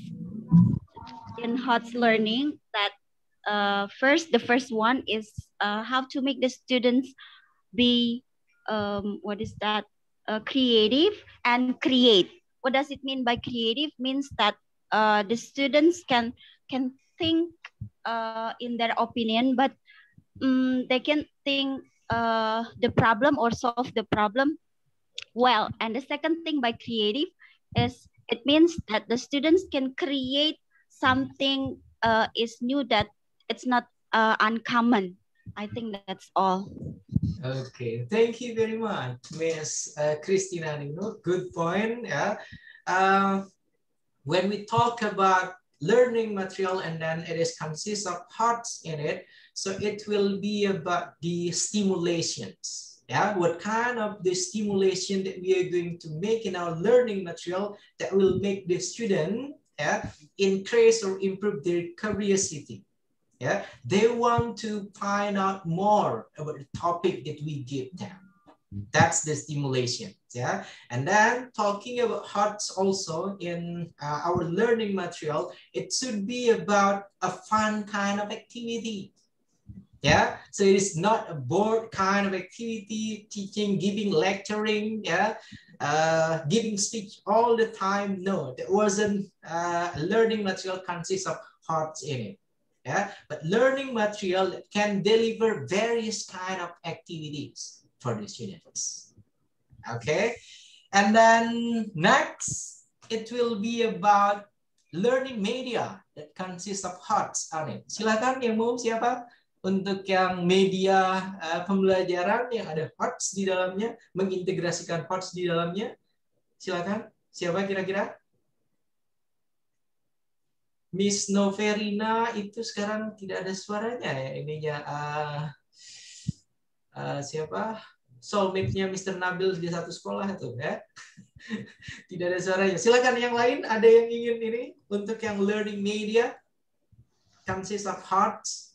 in HOTS learning that uh, first, the first one is uh, how to make the students be, um, what is that? Uh, creative and create. What does it mean by creative? Means that uh, the students can can think uh, in their opinion, but um, they can think uh, the problem or solve the problem well. And the second thing by creative is it means that the students can create something uh, is new, that it's not uh, uncommon. I think that's all. Okay, thank you very much, Miss uh, Christina Nino. Good point. Yeah. Uh, when we talk about learning material and then it is consists of parts in it, so it will be about the stimulations. Yeah, what kind of the stimulation that we are going to make in our learning material that will make the student yeah, increase or improve their curiosity. Yeah, they want to find out more about the topic that we give them. That's the stimulation. Yeah, and then talking about HOTS also in uh, our learning material, it should be about a fun kind of activity. Yeah, so it's not a bored kind of activity, teaching, giving, lecturing, yeah, uh, giving speech all the time. No, there wasn't uh, learning material consists of HOTS in it. Yeah, but learning material that can deliver various kind of activities for the students. Okay, and then next, it will be about learning media that consists of HOTS on it. Silakan yang mau siapa? Untuk yang media uh, pembelajaran yang ada HOTS di dalamnya, mengintegrasikan HOTS di dalamnya. Silakan, siapa kira-kira? Miss Noverina itu sekarang tidak ada suaranya ya ininya. Uh, uh, siapa? soulmate-nya mister Nabil di satu sekolah itu ya. Tidak ada suaranya. Silakan yang lain, ada yang ingin ini untuk yang learning media consists of hearts.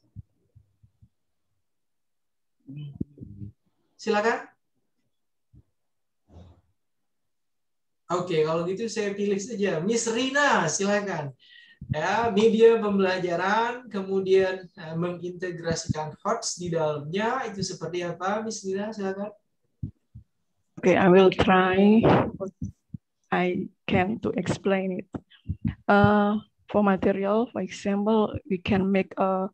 Silakan. Oke, kalau gitu saya pilih saja Miss Rina, silakan. Ya, media pembelajaran, kemudian uh, mengintegrasikan HOTS di dalamnya, itu seperti apa, Miss Rina? Silakan. Okay, I will try what I can to explain it. Uh, for material, for example, we can make a,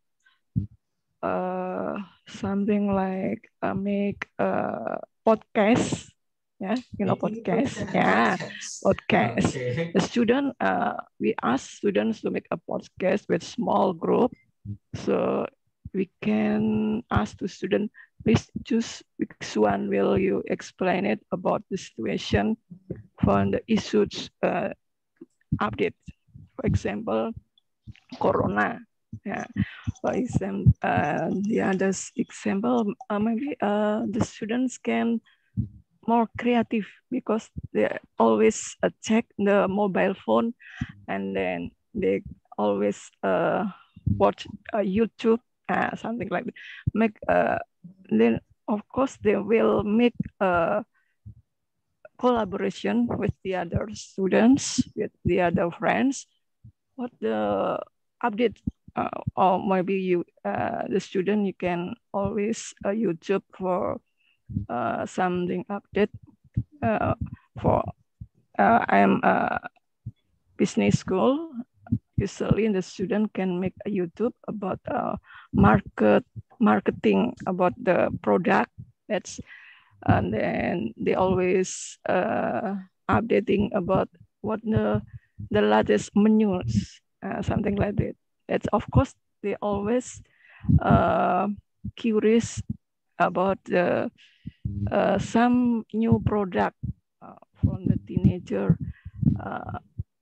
uh, something like uh, make a podcast. Yeah, you know, podcast. Yeah, podcast. Okay. The student, uh, we ask students to make a podcast with small group. So we can ask the student, please choose which one will you explain it about the situation for the issues uh, update. For example, Corona. Yeah. For example, uh, the other example, uh, maybe uh, the students can more creative because they always uh, check the mobile phone and then they always uh, watch uh, YouTube, uh, something like that. Make uh, then of course they will make a collaboration with the other students, with the other friends. What the update, uh, or maybe you uh, the student you can always uh, YouTube for Uh, something update uh, for uh, I am a business school. Usually the student can make a YouTube about uh, market marketing about the product. That's and then they always uh, updating about what the the latest menus, uh, something like that. That's of course they always uh, curious about the uh, some new product uh, from the teenager, uh,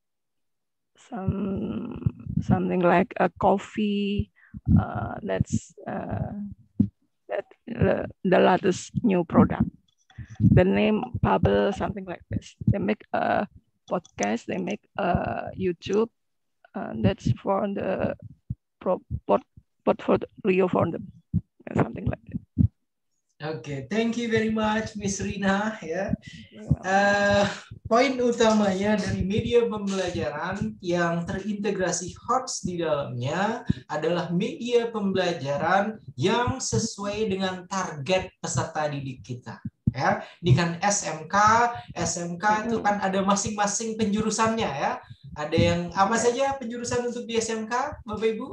some something like a coffee. Uh, that's uh, that uh, the latest new product. The name Bubble, something like this. They make a podcast. They make a YouTube. Uh, that's for the pro port portfolio for them, something like that. Oke, okay, thank you very much, Miss Rina. Ya, uh, poin utamanya dari media pembelajaran yang terintegrasi HOTS di dalamnya adalah media pembelajaran yang sesuai dengan target peserta didik kita. Ya, ini kan S M K, S M K itu kan ada masing-masing penjurusannya ya. Ada yang apa saja penjurusan untuk di S M K, Bapak Ibu?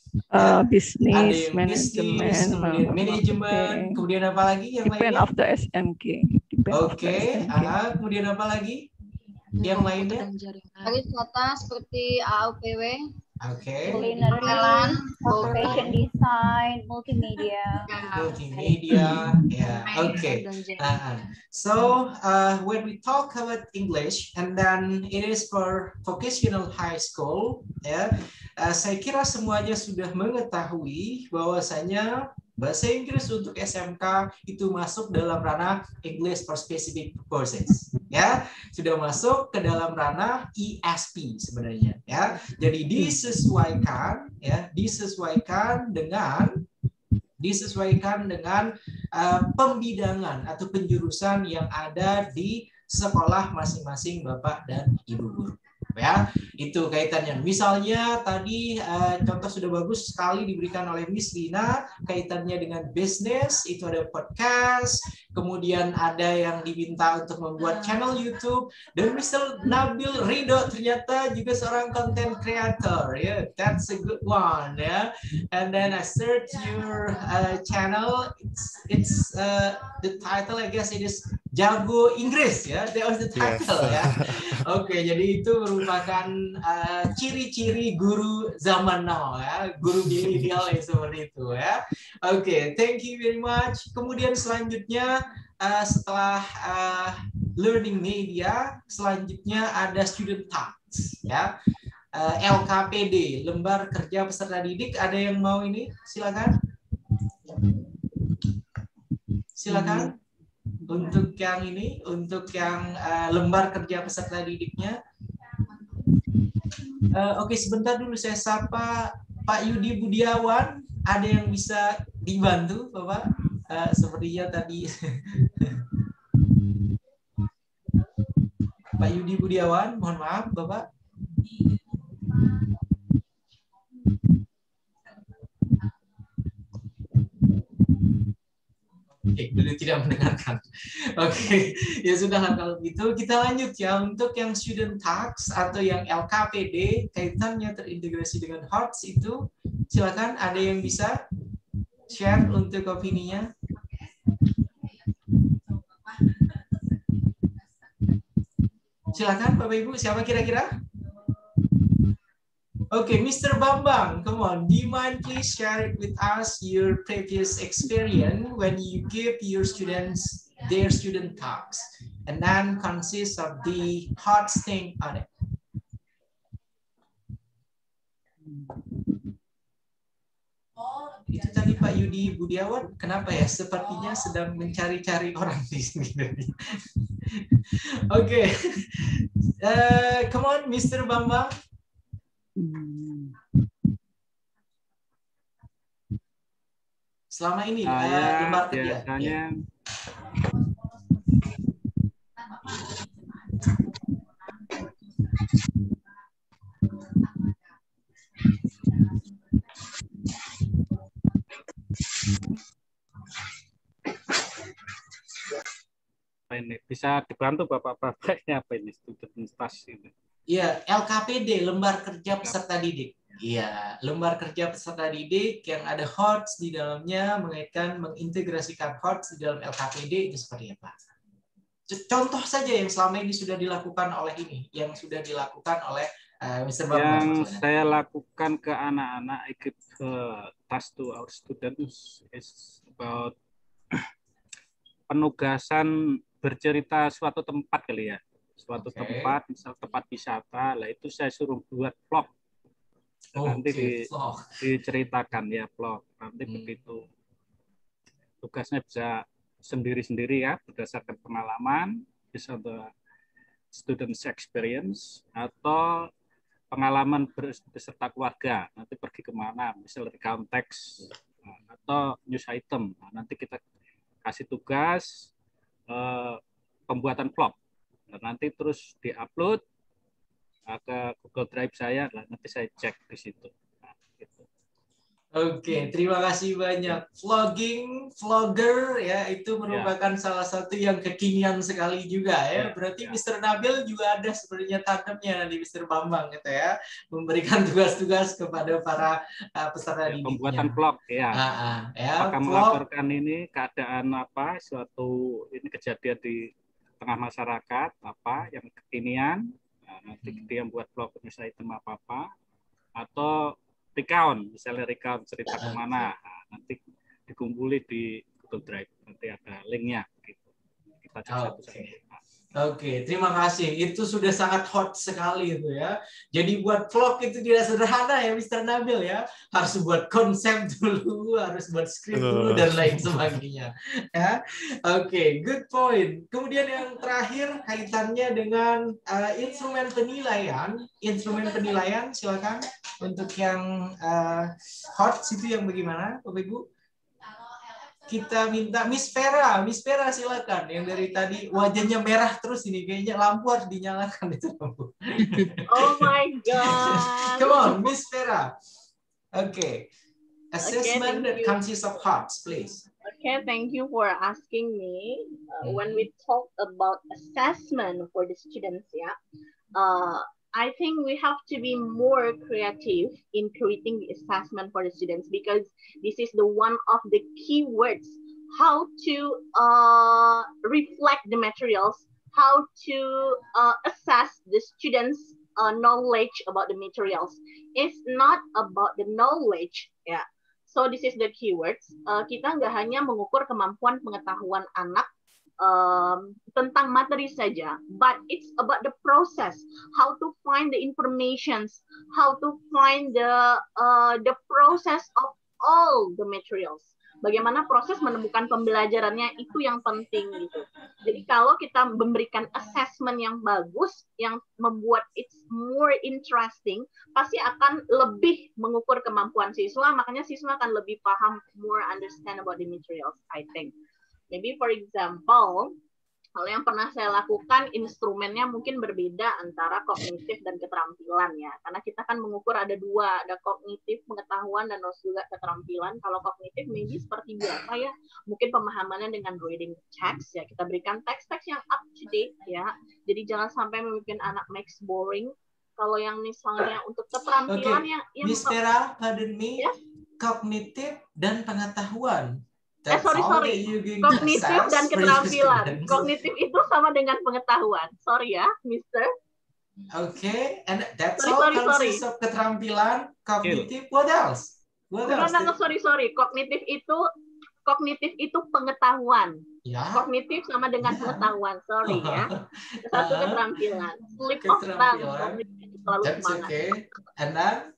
Uh, bisnis, ada yang manajemen, bisnis, kemudian manajemen, okay. Kemudian apa lagi yang Depend lainnya? of the S M K. Oke, okay. ah, kemudian apa lagi? Yang lainnya? Pariwisata seperti A U P W. Oke. Okay. Culinary, fashion design, multimedia. Multimedia, yeah. Okay. Uh, so uh, when we talk about English, and then it is for vocational high school, ya. Uh, saya kira semuanya sudah mengetahui bahwasanya bahasa Inggris untuk S M K itu masuk dalam ranah English for Specific Purposes, ya, sudah masuk ke dalam ranah E S P sebenarnya, ya. Jadi disesuaikan, ya, disesuaikan dengan disesuaikan dengan uh, pembidangan atau penjurusan yang ada di sekolah masing-masing Bapak dan Ibu guru. Ya, itu kaitannya. Misalnya tadi uh, contoh sudah bagus sekali diberikan oleh Miss Rina, kaitannya dengan bisnis, itu ada podcast, kemudian ada yang diminta untuk membuat channel YouTube, dan mister Nabil Ridho ternyata juga seorang content creator, ya, yeah, that's a good one, ya. Yeah. And then I search your uh, channel, it's it's uh, the title I guess it is Jago Inggris, ya, that was the title, yes. Ya. Oke, okay, jadi itu merupakan uh, ciri-ciri guru zaman now, ya, guru milenial yang seperti itu, ya. Oke, okay, thank you very much. Kemudian selanjutnya uh, setelah uh, learning media, selanjutnya ada student talks, ya. Uh, L K P D, lembar kerja peserta didik. Ada yang mau ini? Silakan. Silakan. untuk yang ini, untuk yang uh, lembar kerja peserta didiknya. Uh, Oke, okay, sebentar dulu saya sapa Pak Yudi Budiawan. Ada yang bisa dibantu, Bapak? Uh, sepertinya tadi Pak Yudi Budiawan, mohon maaf, Bapak. Oke, beliau tidak mendengarkan. Oke, ya sudah kalau gitu kita lanjut ya untuk yang student tax atau yang L K P D kaitannya terintegrasi dengan H O T S itu silakan ada yang bisa share untuk opininya. Silakan Bapak Ibu, siapa kira-kira? Okay, Mister Bambang, come on. Do you mind please share it with us your previous experience when you give your students their student talks and then consists of the hot thing on it? Oh, itu tadi Pak Yudi Budiawan. Kenapa ya? Sepertinya sedang mencari-cari orang di sini. Oke, okay. uh, come on, Mister Bambang. Selama ini saya lembar kerja biasanya ini bisa dibantu bapak-bapaknya apa ini student task ini? Iya, L K P D, lembar kerja peserta didik. Iya, lembar kerja peserta didik yang ada H O T S di dalamnya, mengaitkan, mengintegrasikan H O T S di dalam L K P D itu seperti apa? Contoh saja yang selama ini sudah dilakukan oleh ini, yang sudah dilakukan oleh uh, Mister Bambang. Yang saya lakukan ke anak-anak ikut uh, task to our students is about penugasan bercerita suatu tempat kali ya. Suatu okay. tempat, misal tempat wisata, lah itu saya suruh buat vlog. Oh, nanti okay. di, diceritakan ya vlog. Nanti hmm. begitu. Tugasnya bisa sendiri-sendiri ya, berdasarkan pengalaman, bisa the students experience, atau pengalaman beserta keluarga. Nanti pergi kemana, misal recount text, atau news item. Nah, nanti kita kasih tugas eh, pembuatan vlog. Dan nanti terus diupload ke Google Drive saya, nanti saya cek di situ. Nah, gitu. Oke, terima kasih banyak. Vlogging, vlogger ya itu merupakan ya. salah satu yang kekinian sekali juga ya. Berarti ya. Mister Nabil juga ada sebenarnya tandemnya di Mister Bambang gitu ya, memberikan tugas-tugas kepada para uh, peserta ya, didiknya. Pembuatan vlog ya. Uh, uh, ya Apakah vlog. melaporkan ini keadaan apa, suatu ini kejadian di tengah masyarakat apa yang kekinian, nah, nanti hmm. dia buat vlog news item apa apa, atau recount, misalnya recount cerita kemana, nah, nanti dikumpuli di Google Drive, nanti ada linknya gitu. Kita coba Oke, okay. okay, terima kasih. Itu sudah sangat hot sekali itu ya. Jadi buat vlog itu tidak sederhana ya, Mister Nabil ya. Harus buat konsep dulu, harus buat skrip dulu dan lain sebagainya. Ya, oke, okay, good point. Kemudian yang terakhir kaitannya dengan uh, instrumen penilaian, instrumen penilaian silakan untuk yang uh, hot itu yang bagaimana, Bapak Ibu? Kita minta Miss Vera, Miss Vera silakan. Yang dari tadi wajahnya merah terus ini, kayaknya lampu harus dinyalakan itu lampu. Oh my god. Come on, Miss Vera. Okay. Assessment okay, that consists of hearts, please. Okay, thank you for asking me. Uh, when we talk about assessment for the students, yeah, uh, I think we have to be more creative in creating the assessment for the students, because this is the one of the key words, how to uh, reflect the materials, how to uh, assess the students' uh, knowledge about the materials. It's not about the knowledge, yeah. So this is the keywords. Uh, kita nggak hanya mengukur kemampuan pengetahuan anak Um, tentang materi saja, but it's about the process, how to find the informations, how to find the uh, the process of all the materials. Bagaimana proses menemukan pembelajarannya itu yang penting gitu. Jadi kalau kita memberikan assessment yang bagus, yang membuat it's more interesting, pasti akan lebih mengukur kemampuan siswa, makanya siswa akan lebih paham, more understand about the materials, I think. Maybe for example, kalau yang pernah saya lakukan, instrumennya mungkin berbeda antara kognitif dan keterampilan ya. Karena kita kan mengukur ada dua, ada kognitif pengetahuan dan juga keterampilan. Kalau kognitif maybe seperti biasa ya, mungkin pemahamannya dengan reading text ya. Kita berikan teks-teks yang up to date ya. Jadi jangan sampai membuat anak makes boring. Kalau yang misalnya untuk keterampilan okay. yang, yang Miss Vera, pardon me, ya? Kognitif dan pengetahuan. Eh, sorry, sorry. Kognitif dan keterampilan. Kognitif itu sama dengan pengetahuan. Sorry ya, Mister Okay, and that's sorry, all sorry, consists sorry. of keterampilan, kognitif. What else? What no, else? No, no, sorry, sorry. Kognitif itu kognitif itu pengetahuan. Ya. Kognitif sama dengan ya. Pengetahuan. Sorry ya. Satu uh, keterampilan. Slip of tongue. That's okay. And then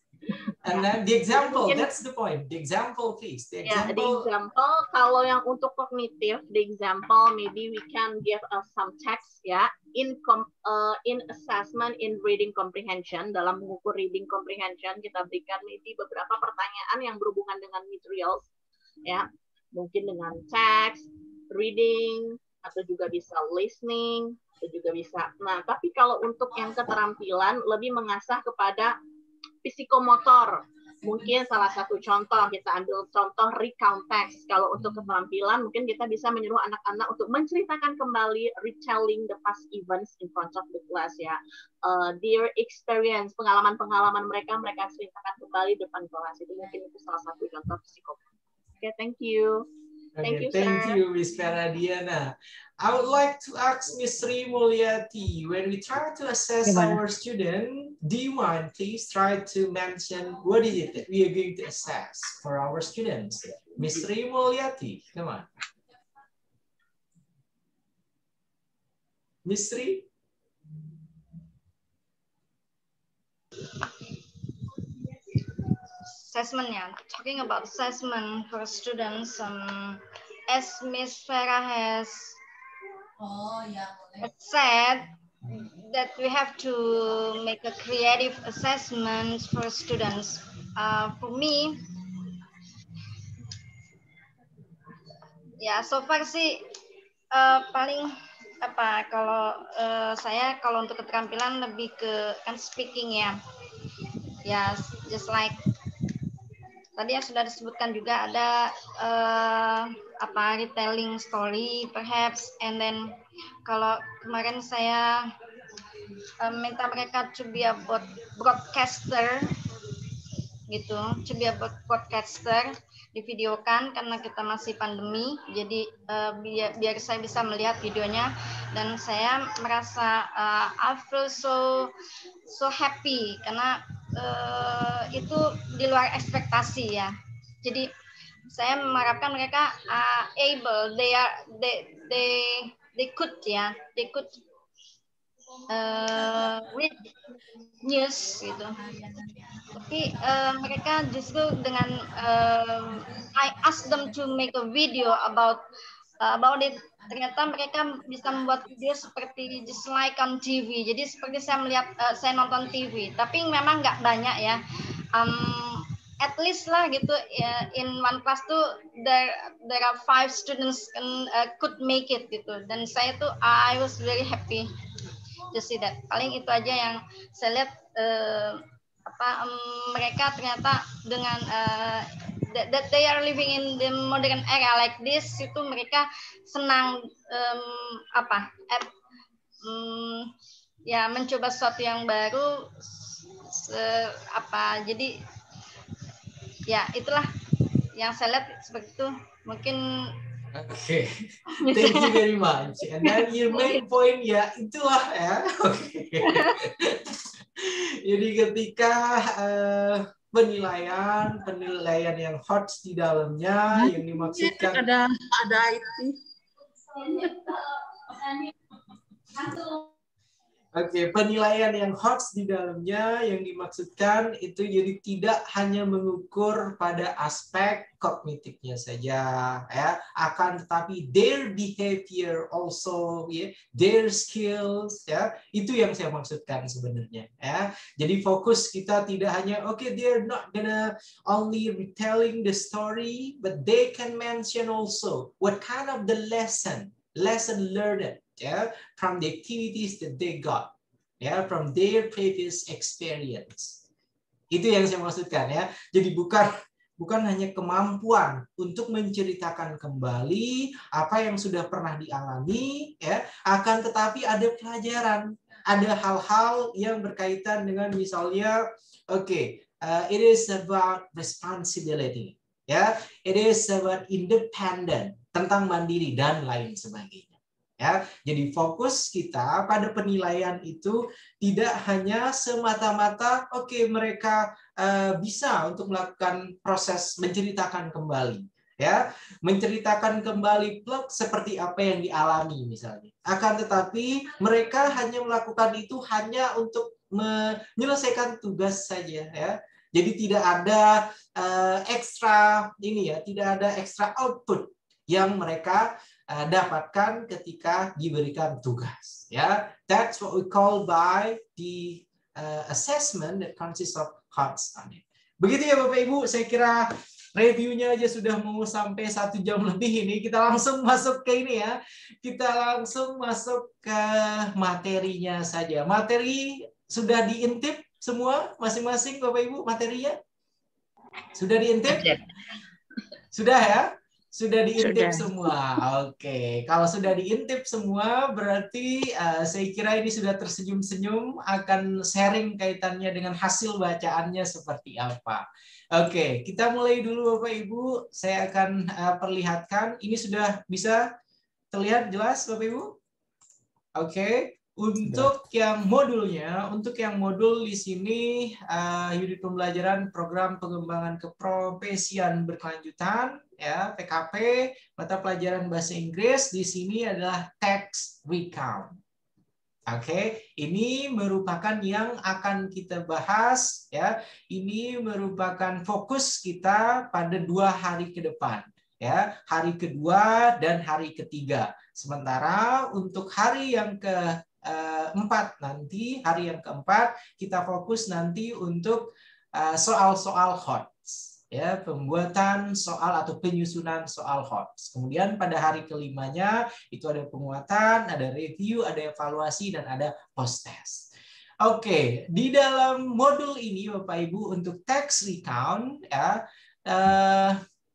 And then the example, mungkin, that's the point. The example, please. The example. Yeah, the example, kalau yang untuk kognitif, the example, maybe we can give us some text, ya, yeah, in com, uh, in assessment, in reading comprehension. Dalam mengukur reading comprehension, kita berikan maybe beberapa pertanyaan yang berhubungan dengan materials, ya, mungkin dengan text, reading, atau juga bisa listening, atau juga bisa. Nah, tapi kalau untuk yang keterampilan, lebih mengasah kepada psikomotor. Mungkin salah satu contoh, kita ambil contoh recount text. Kalau untuk keterampilan, mungkin kita bisa menyuruh anak-anak untuk menceritakan kembali, retelling the past events in front of the class ya. Uh, their experience, pengalaman-pengalaman mereka, mereka ceritakan kembali depan kelas. Itu mungkin itu salah satu contoh psikomotor. Oke, okay, thank you. Thank Okay, you, thank sir. you, Miss Feradiana. I would like to ask Miss Sri Mulyati, when we try to assess Gimana? our student, do you mind please try to mention what is it that we are going to assess for our students? Miss Sri Mulyati, come on. Miss Sri? Assessment, yeah. Talking about assessment for students, um, as Miss Farah has oh, yeah. said, that we have to make a creative assessment for students. Uh, for me, ya, yeah, so far sih uh, paling apa kalau uh, saya kalau untuk keterampilan lebih ke kan speaking ya, ya, yeah, just like tadi yang sudah disebutkan juga ada uh, apa retelling story perhaps, and then kalau kemarin saya uh, minta mereka to be a broadcaster gitu, to be a broadcaster, divideokan karena kita masih pandemi, jadi uh, biar, biar saya bisa melihat videonya dan saya merasa uh, I feel so so happy karena Uh, itu di luar ekspektasi ya. Jadi saya mengharapkan mereka uh, able, they are they they they could ya, they could uh, read news gitu. Tapi uh, mereka justru dengan uh, I ask them to make a video about uh, about it. Ternyata mereka bisa membuat video seperti just like on T V. Jadi seperti saya melihat, uh, saya nonton T V. Tapi memang nggak banyak ya. Um, at least lah gitu. Uh, in one class tuh there there are five students can, uh, could make it gitu. Dan saya tuh I was very happy to see that. Paling itu aja yang saya lihat. Uh, apa um, mereka ternyata dengan uh, that, that they are living in the modern era like this, itu mereka senang um, apa at, um, ya mencoba sesuatu yang baru, se, apa jadi ya itulah yang saya lihat seperti itu mungkin. Oke, okay. Thank you very much. And then your main point ya itulah ya. Oke. Okay. Jadi ketika uh, penilaian penilaian yang hot di dalamnya yang dimaksudkan ada ada itu. Oke, penilaian yang HOTS di dalamnya yang dimaksudkan itu jadi tidak hanya mengukur pada aspek kognitifnya saja, ya, akan tetapi their behavior also, ya, their skills, ya, itu yang saya maksudkan sebenarnya, ya. Jadi fokus kita tidak hanya oke okay, they're not gonna only retelling the story, but they can mention also what kind of the lesson, lesson learned, ya, from the activities that they got, ya, from their previous experience. Itu yang saya maksudkan, ya. Jadi bukan bukan hanya kemampuan untuk menceritakan kembali apa yang sudah pernah dialami, ya, akan tetapi ada pelajaran, ada hal-hal yang berkaitan dengan misalnya, oke, okay, uh, it is about responsibility, ya, it is about independent, tentang mandiri dan lain sebagainya. Ya, jadi fokus kita pada penilaian itu tidak hanya semata-mata oke okay, mereka uh, bisa untuk melakukan proses menceritakan kembali, ya, menceritakan kembali plot seperti apa yang dialami misalnya. Akan tetapi mereka hanya melakukan itu hanya untuk menyelesaikan tugas saja, ya. Jadi tidak ada uh, ekstra ini ya, tidak ada ekstra output yang mereka Uh, dapatkan ketika diberikan tugas, ya. That's what we call by the uh, assessment that consists of HOTS on it. Begitu ya Bapak Ibu, saya kira reviewnya aja sudah mau sampai satu jam lebih ini. Kita langsung masuk ke ini ya. Kita langsung masuk ke materinya saja. Materi sudah diintip semua masing-masing Bapak Ibu materinya? Sudah diintip? Sudah ya? Sudah diintip sudah. Semua. Oke, kalau sudah diintip semua berarti uh, saya kira ini sudah tersenyum-senyum akan sharing kaitannya dengan hasil bacaannya seperti apa. Oke, kita mulai dulu Bapak Ibu. Saya akan uh, perlihatkan. Ini sudah bisa terlihat jelas Bapak Ibu? Oke. Untuk yang modulnya, untuk yang modul di sini uh, unit pembelajaran program pengembangan keprofesian berkelanjutan, ya, P K P, mata pelajaran bahasa Inggris di sini adalah text recount. Oke, okay. Ini merupakan yang akan kita bahas, ya. Ini merupakan fokus kita pada dua hari ke depan, ya, hari kedua dan hari ketiga. Sementara untuk hari yang ke empat nanti, hari yang keempat kita fokus nanti untuk soal-soal HOTS, ya, pembuatan soal atau penyusunan soal HOTS. Kemudian pada hari kelimanya itu ada penguatan, ada review, ada evaluasi, dan ada post test. Oke, di dalam modul ini Bapak Ibu untuk text recount, ya, uh,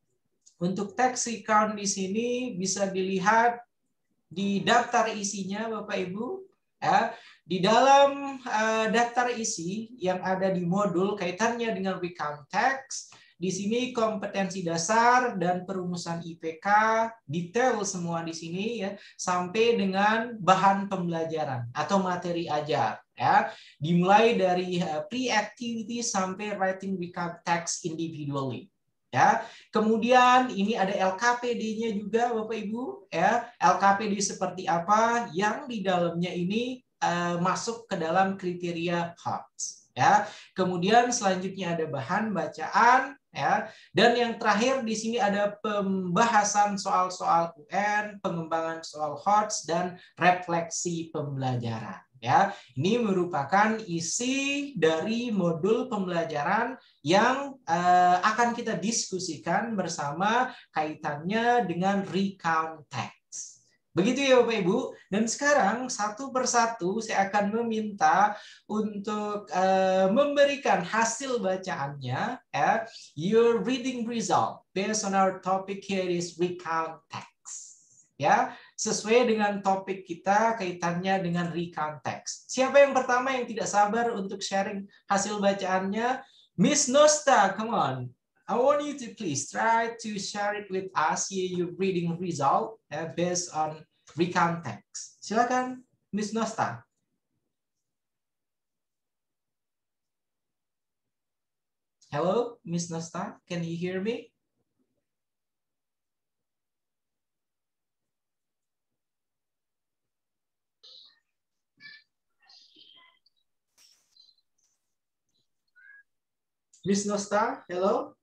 untuk text recount di sini bisa dilihat di daftar isinya Bapak Ibu. Ya, di dalam uh, daftar isi yang ada di modul kaitannya dengan recount text, di sini kompetensi dasar dan perumusan I P K detail semua di sini, ya, sampai dengan bahan pembelajaran atau materi ajar, ya, dimulai dari uh, pre-activity sampai writing recount text individually. Ya, kemudian ini ada L K P D-nya juga Bapak Ibu, ya. L K P D seperti apa yang di dalamnya ini uh, masuk ke dalam kriteria HOTS, ya. Kemudian selanjutnya ada bahan bacaan, ya. Dan yang terakhir di sini ada pembahasan soal-soal U N, pengembangan soal HOTS, dan refleksi pembelajaran. Ya, ini merupakan isi dari modul pembelajaran yang uh, akan kita diskusikan bersama kaitannya dengan recount text. Begitu ya Bapak Ibu. Dan sekarang satu persatu saya akan meminta untuk uh, memberikan hasil bacaannya, ya, your reading result based on our topic here is recount text. Ya, sesuai dengan topik kita kaitannya dengan recount text. Siapa yang pertama yang tidak sabar untuk sharing hasil bacaannya? Miss Nosta, come on. I want you to please try to share it with us here your reading result uh, based on recount text. Silakan, Miss Nosta. Hello, Miss Nosta, can you hear me? Miss Nosta, hello.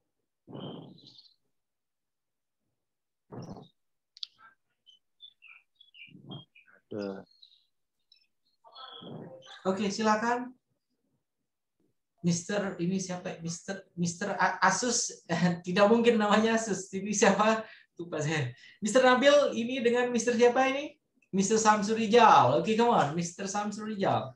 Oke, silakan. Mister ini siapa? Mister Mister Asus, tidak mungkin namanya Asus. Ini siapa? Lupa saya. Mister Nabil ini dengan Mister siapa ini? Mister Samsul Rijal. Oke, come on, Mister Samsul Rijal.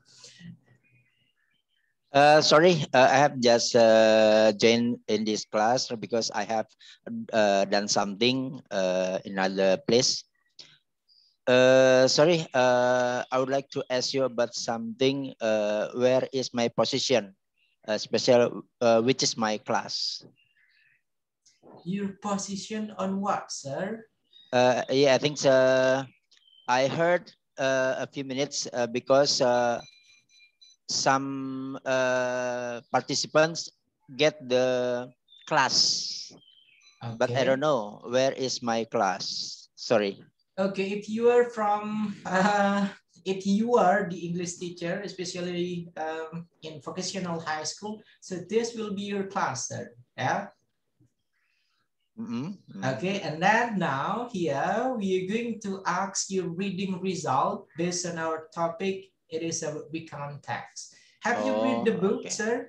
Uh, sorry, uh, I have just uh, joined in this class because I have uh, done something uh, in another place. Uh, sorry, uh, I would like to ask you about something. Uh, where is my position? Uh, special, uh, which is my class? Your position on what, sir? Uh, yeah, I think so. I heard uh, a few minutes uh, because uh, some uh, participants get the class, okay. But I don't know where is my class. Sorry. Okay, if you are from, uh, if you are the English teacher, especially um, in vocational high school, so this will be your class, sir. Yeah. Mm-hmm. Okay, and then now here we are going to ask you reading result based on our topic. It is a recount text. Have you Oh, read the book, okay. sir?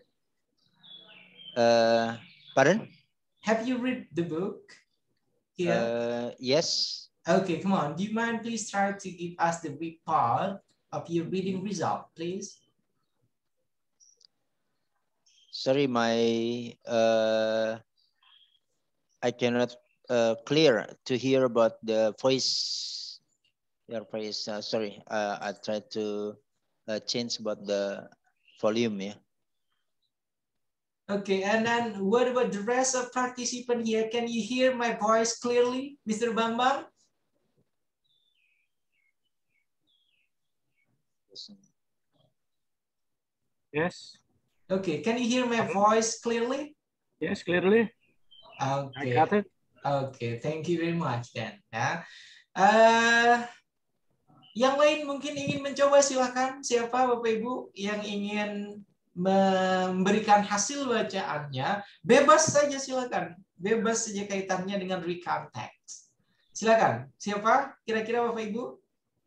Uh, pardon? Have you read the book here? Uh, yes. Okay, come on. Do you mind please try to give us the report of your reading result, please? Sorry, my uh, I cannot uh, clear to hear about the voice. Your voice. Uh, sorry, uh, I try to uh, change about the volume. Yeah. Okay, and then what about the rest of participants here? Can you hear my voice clearly, Mister Bambang? Yes. Okay, can you hear my voice clearly? Yes, clearly. Okay. I got it. Okay, thank you very much then. Ya. Uh, yang lain mungkin ingin mencoba, silakan. Siapa Bapak Ibu yang ingin memberikan hasil bacaannya, bebas saja silakan. Bebas saja kaitannya dengan recount text. Silakan. Siapa? Kira-kira Bapak Ibu?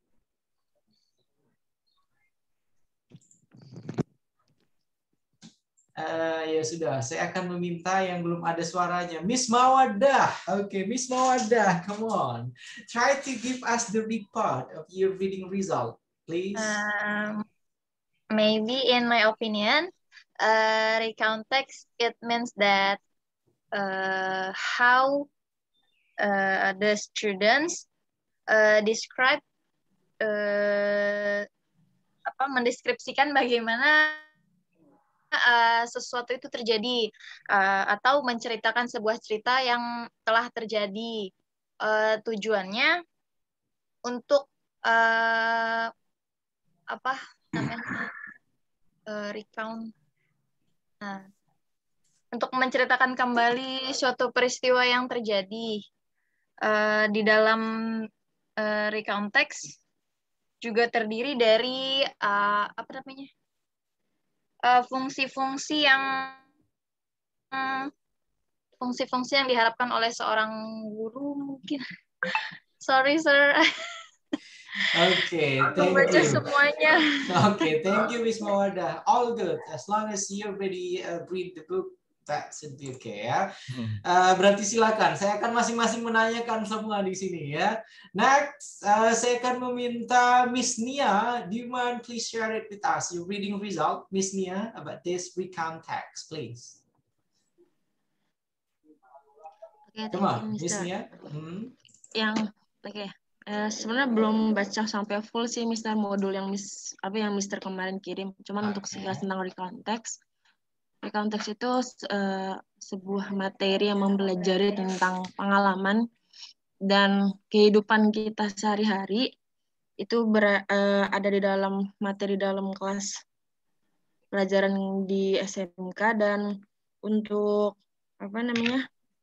Uh, ya sudah, saya akan meminta yang belum ada suaranya. Miss Mawadah. Oke, okay, Miss Mawadah, come on. Try to give us the report of your reading result, please. Um, maybe in my opinion, uh, recount text, it means that uh, how uh, the students uh, describe, uh, apa, mendeskripsikan bagaimana Uh, sesuatu itu terjadi uh, atau menceritakan sebuah cerita yang telah terjadi. Uh, tujuannya untuk uh, apa namanya uh, recount, nah, untuk menceritakan kembali suatu peristiwa yang terjadi. Uh, di dalam uh, recount text juga terdiri dari uh, apa namanya? fungsi-fungsi uh, yang fungsi-fungsi yang diharapkan oleh seorang guru mungkin. Sorry sir. Oke, okay, thank Membaca you. semuanya. Oke, okay, thank you Miss Mawadah. All good. As long as you already uh, read the book, that should be okay ya. Uh, berarti silakan. Saya akan masing-masing menanyakan semua di sini ya. Next, uh, saya akan meminta Miss Nia. Do you mind please share it with us your reading result, Miss Nia, about this recount text, please. Okay, Come on, you, Miss Nia. Hmm. Yang oke. Okay. Uh, sebenarnya belum baca sampai full sih Mister modul yang Miss apa yang Mister kemarin kirim. Cuman okay. Untuk sekilas tentang recount text. Recount text itu uh, sebuah materi yang mempelajari tentang pengalaman dan kehidupan kita sehari-hari. Itu ber, uh, ada di dalam materi dalam kelas pelajaran di S M K, dan untuk apa namanya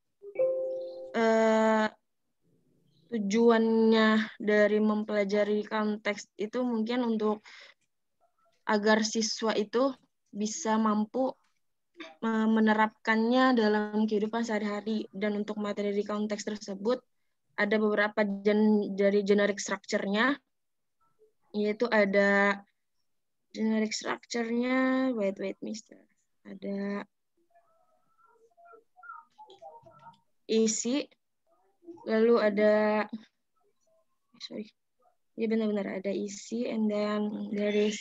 uh, tujuannya dari mempelajari konteks itu mungkin untuk agar siswa itu bisa mampu menerapkannya dalam kehidupan sehari-hari. Dan untuk materi konteks tersebut ada beberapa gen dari generic structure-nya, yaitu ada generic structure-nya, wait wait mister, ada isi, lalu ada sorry, ya benar-benar ada isi, and then there is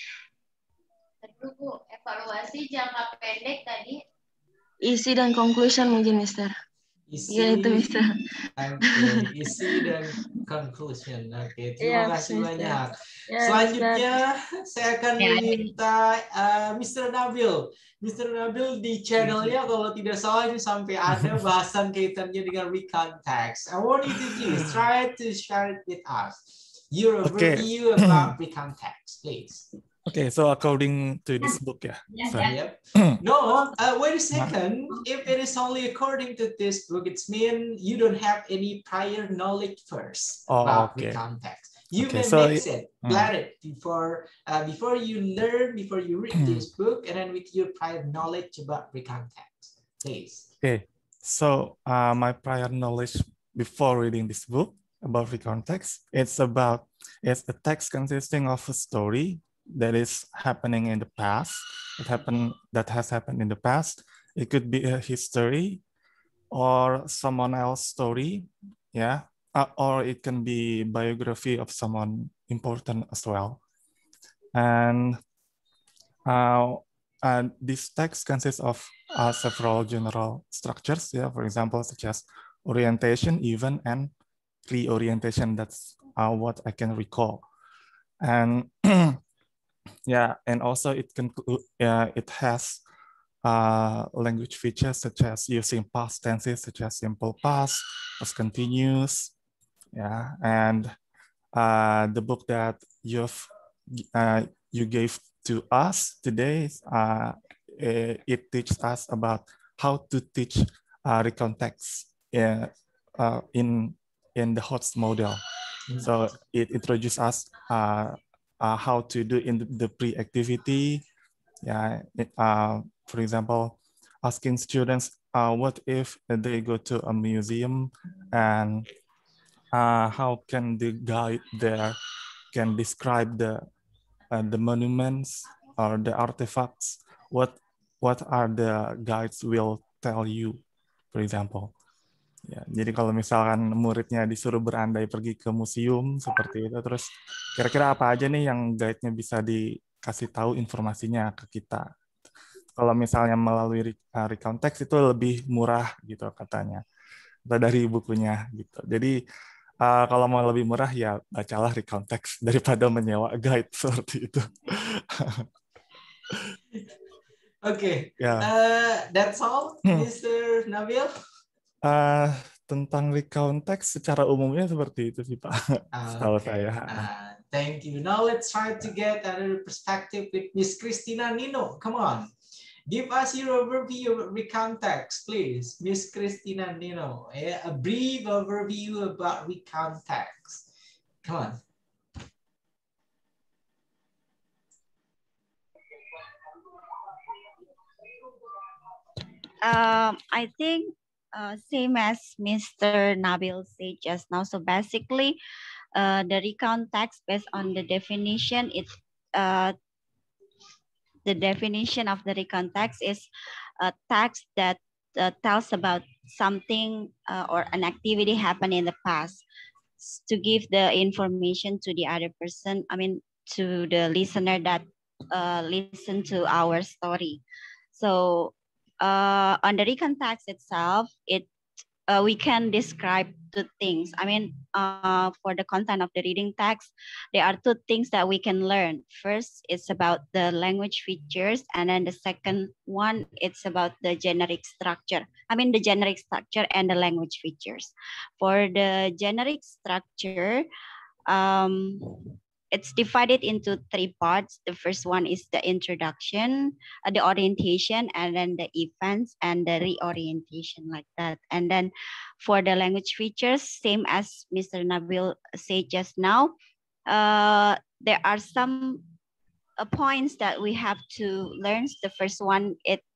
Bu, evaluasi jangka pendek tadi. isi dan conclusion mungkin, Mister. Isi, ya, itu, Mister. Okay. Isi dan conclusion. Oke, okay. Terima yes, kasih Mister. banyak. Yes, Selanjutnya, Mister. Saya akan ya, meminta uh, Mister Nabil. Mister Nabil di channelnya kalau tidak salah ini sampai ada bahasan kaitannya dengan recontext. I want you to please try to share it with us. Your Okay. overview about recontext, please. Okay, so according to this book, yeah. So. Yep. No, uh, wait a second. If it is only according to this book, it's mean you don't have any prior knowledge first Oh, about okay. the context. You Okay, may so mix it, blend it before uh, before you learn, before you read this book, and then with your prior knowledge about the context, please. Okay, so uh, my prior knowledge before reading this book about the context, it's about it's a text consisting of a story that is happening in the past, that happened that has happened in the past. It could be a history or someone else's story, yeah, uh, or it can be biography of someone important as well. And uh, uh, this text consists of uh, several general structures, yeah, for example, such as orientation, event, and reorientation. That's uh, what I can recall. And yeah, and also it can uh, it has uh, language features such as using past tenses, such as simple past, past continuous, yeah. And uh, the book that you've uh, you gave to us today, uh, it, it teaches us about how to teach uh, recontext in uh, in in the HOTS model. Mm-hmm. So it introduces us. Uh, Uh, how to do in the, the pre-activity, yeah. It, uh, for example, asking students, uh, what if they go to a museum, and uh, how can the guide there can describe the uh, the monuments or the artifacts? What what are the guides will tell you, for example. Ya, jadi kalau misalkan muridnya disuruh berandai pergi ke museum seperti itu, terus kira-kira apa aja nih yang guide-nya bisa dikasih tahu informasinya ke kita. Kalau misalnya melalui recontext itu lebih murah gitu katanya, dari bukunya gitu. Jadi uh, kalau mau lebih murah ya bacalah recontext daripada menyewa guide seperti itu. Oke, okay. Yeah. uh, that's all, Mister Nabil. Uh, tentang recontext secara umumnya seperti itu sih Pak, setahu okay. saya. Uh, thank you. Now let's try to get another perspective with Miss Christina Nino. Come on, give us your overview of recontext, please, Miss Christina Nino. Yeah, a brief overview about recontext. Come on. Um, I think. Uh, same as Mister Nabil said just now. So basically, uh, the recontext based on the definition, it uh, the definition of the recontext is a text that uh, tells about something uh, or an activity happened in the past to give the information to the other person. I mean, to the listener that uh, listen to our story. So. Uh, on the recontext itself, it uh, we can describe two things. I mean, uh, for the content of the reading text, there are two things that we can learn. First, it's about the language features, and then the second one, it's about the generic structure. I mean, the generic structure and the language features. For the generic structure, um, it's divided into three parts. The first one is the introduction, uh, the orientation, and then the events and the reorientation, like that. And then for the language features, same as Mister Nabil said just now, uh, there are some uh, points that we have to learn. The first one, it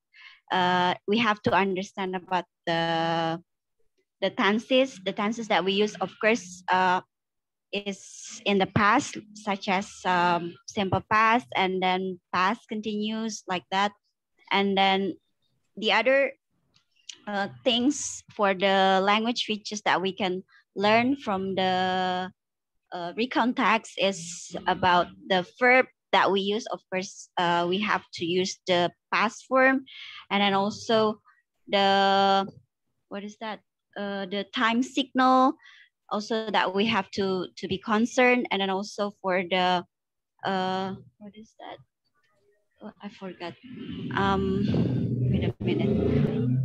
uh, we have to understand about the the tenses. The tenses that we use, of course, uh, is in the past, such as um, simple past and then past continuous, like that. And then the other uh, things for the language features that we can learn from the uh, recount text is about the verb that we use. Of course, uh, we have to use the past form, and then also the, what is that? Uh, the time signal, also that we have to to be concerned, and then also for the uh, what is that? Oh, I forgot. Um, wait a minute.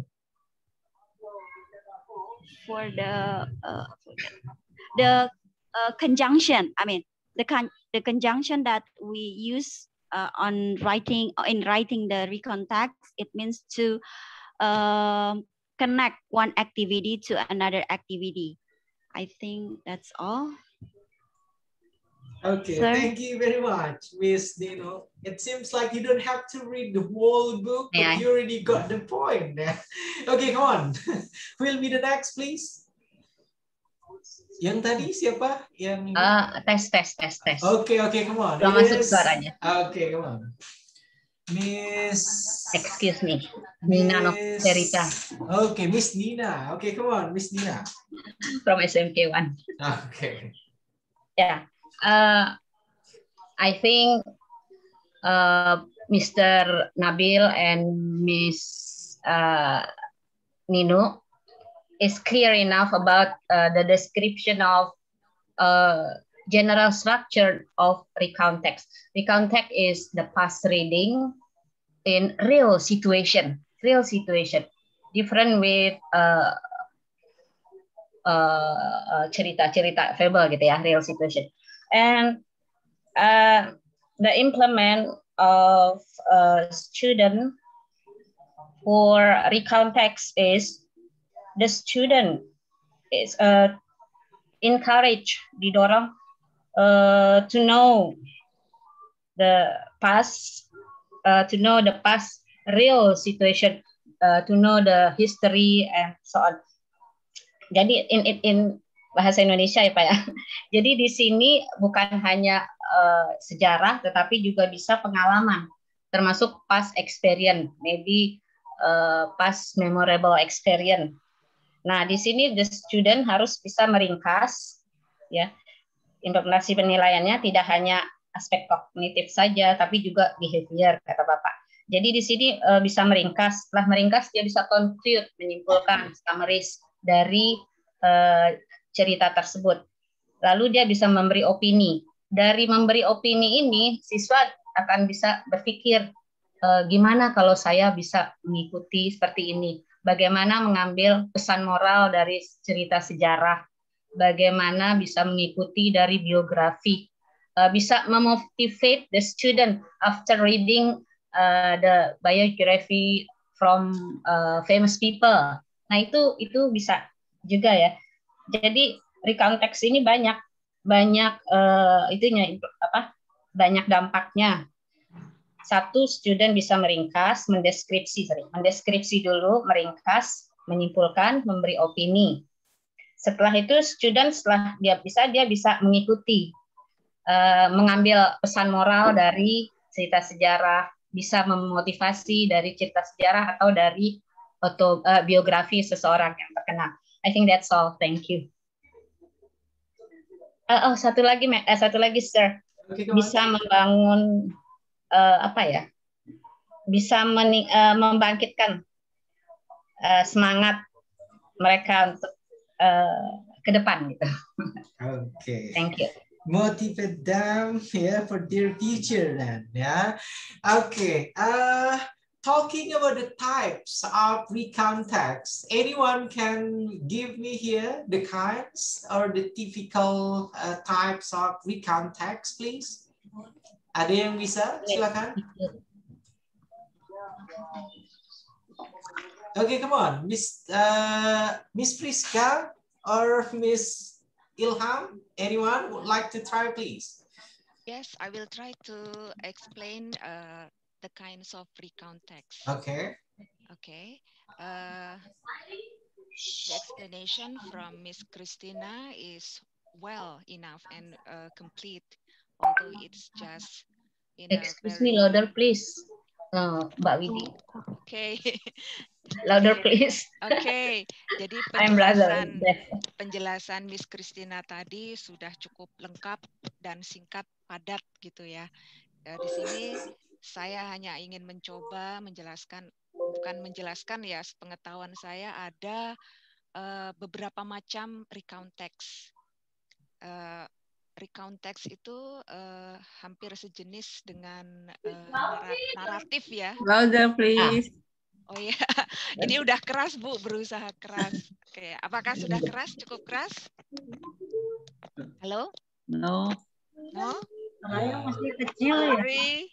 For the uh, the uh, conjunction, I mean the con the conjunction that we use uh, on writing in writing the recount text, it means to uh, connect one activity to another activity. I think that's all. Okay, Sir? Thank you very much, Miss Dino. It seems like you don't have to read the whole book, but Yeah. you already got the point. Okay, come on. Who will be the next, please? Yang tadi siapa? Yang Uh, tes, tes, tes, tes. Oke, oke, come on. Belum It masuk is- suaranya. Oke, come on. Miss... Excuse me. Nina Miss- Novcerita Oke, Miss Nina. Oke, come on, Miss Nina. from S M K one. Oke. Yeah. Uh, I think uh, Mister Nabil and Miss uh, Nino is clear enough about uh, the description of uh, general structure of recount text. Recount text is the past reading in real situation, real situation, different with uh, uh, cerita-cerita fable gitu ya, real situation. And uh, the implement of a student for recount text is the student is uh, encouraged, didorong uh, to know the past, uh, to know the past real situation, uh, to know the history and so on. Jadi in in, in bahasa Indonesia ya Pak ya. Jadi di sini bukan hanya uh, sejarah, tetapi juga bisa pengalaman, termasuk past experience, maybe uh, past memorable experience. Nah, di sini the student harus bisa meringkas, ya, informasi penilaiannya tidak hanya aspek kognitif saja, tapi juga behavior, kata Bapak. Jadi di sini uh, bisa meringkas, setelah meringkas dia bisa conclude, menyimpulkan, summaries dari uh, cerita tersebut. Lalu dia bisa memberi opini. Dari memberi opini ini, siswa akan bisa berpikir, e, gimana kalau saya bisa mengikuti seperti ini? Bagaimana mengambil pesan moral dari cerita sejarah? Bagaimana bisa mengikuti dari biografi? E, bisa memotivate the student after reading uh, the biography from uh, famous people. Nah, itu itu bisa juga ya. Jadi recount text ini banyak banyak uh, itunya apa? Banyak dampaknya. Satu, student bisa meringkas, mendeskripsi, sorry, mendeskripsi dulu, meringkas, menyimpulkan, memberi opini. Setelah itu student setelah dia bisa dia bisa mengikuti, uh, mengambil pesan moral dari cerita sejarah, bisa memotivasi dari cerita sejarah atau dari auto, uh, biografi seseorang yang terkenal. I think that's all. Thank you. Uh, oh, satu lagi, eh, satu lagi, sir. Okay, bisa membangun uh, apa ya? Bisa mening, uh, membangkitkan uh, semangat mereka untuk uh, ke depan gitu. Okay. Thank you. Motivate them, yeah, for their future then, yeah. Okay. Uh, Talking about the types of recount text, anyone can give me here the kinds or the typical uh, types of recount text, please? Ada yang bisa? Silakan. Okay, come on, Miss uh, Miss Priska or Miss Ilham. Anyone would like to try, please? Yes, I will try to explain. Uh... the kinds of recount text. Okay. Okay. Uh, the explanation from Miss Christina is well enough and uh, complete, although it's just in Excuse a me, very... louder please, uh, Mbak Widi. Oke. Okay. Louder please. Oke, okay. Jadi I'm rather penjelasan deaf. penjelasan Miss Christina tadi sudah cukup lengkap dan singkat, padat gitu ya. Ya di sini saya hanya ingin mencoba menjelaskan, bukan menjelaskan ya, sepengetahuan saya ada uh, beberapa macam recount text. Uh, recount text itu uh, hampir sejenis dengan uh, naratif ya. Louder please. Ah. Oh ya, ini udah keras Bu, berusaha keras. Oke, apakah sudah keras? Cukup keras? Halo? No. No? Saya masih kecil ya. Sorry.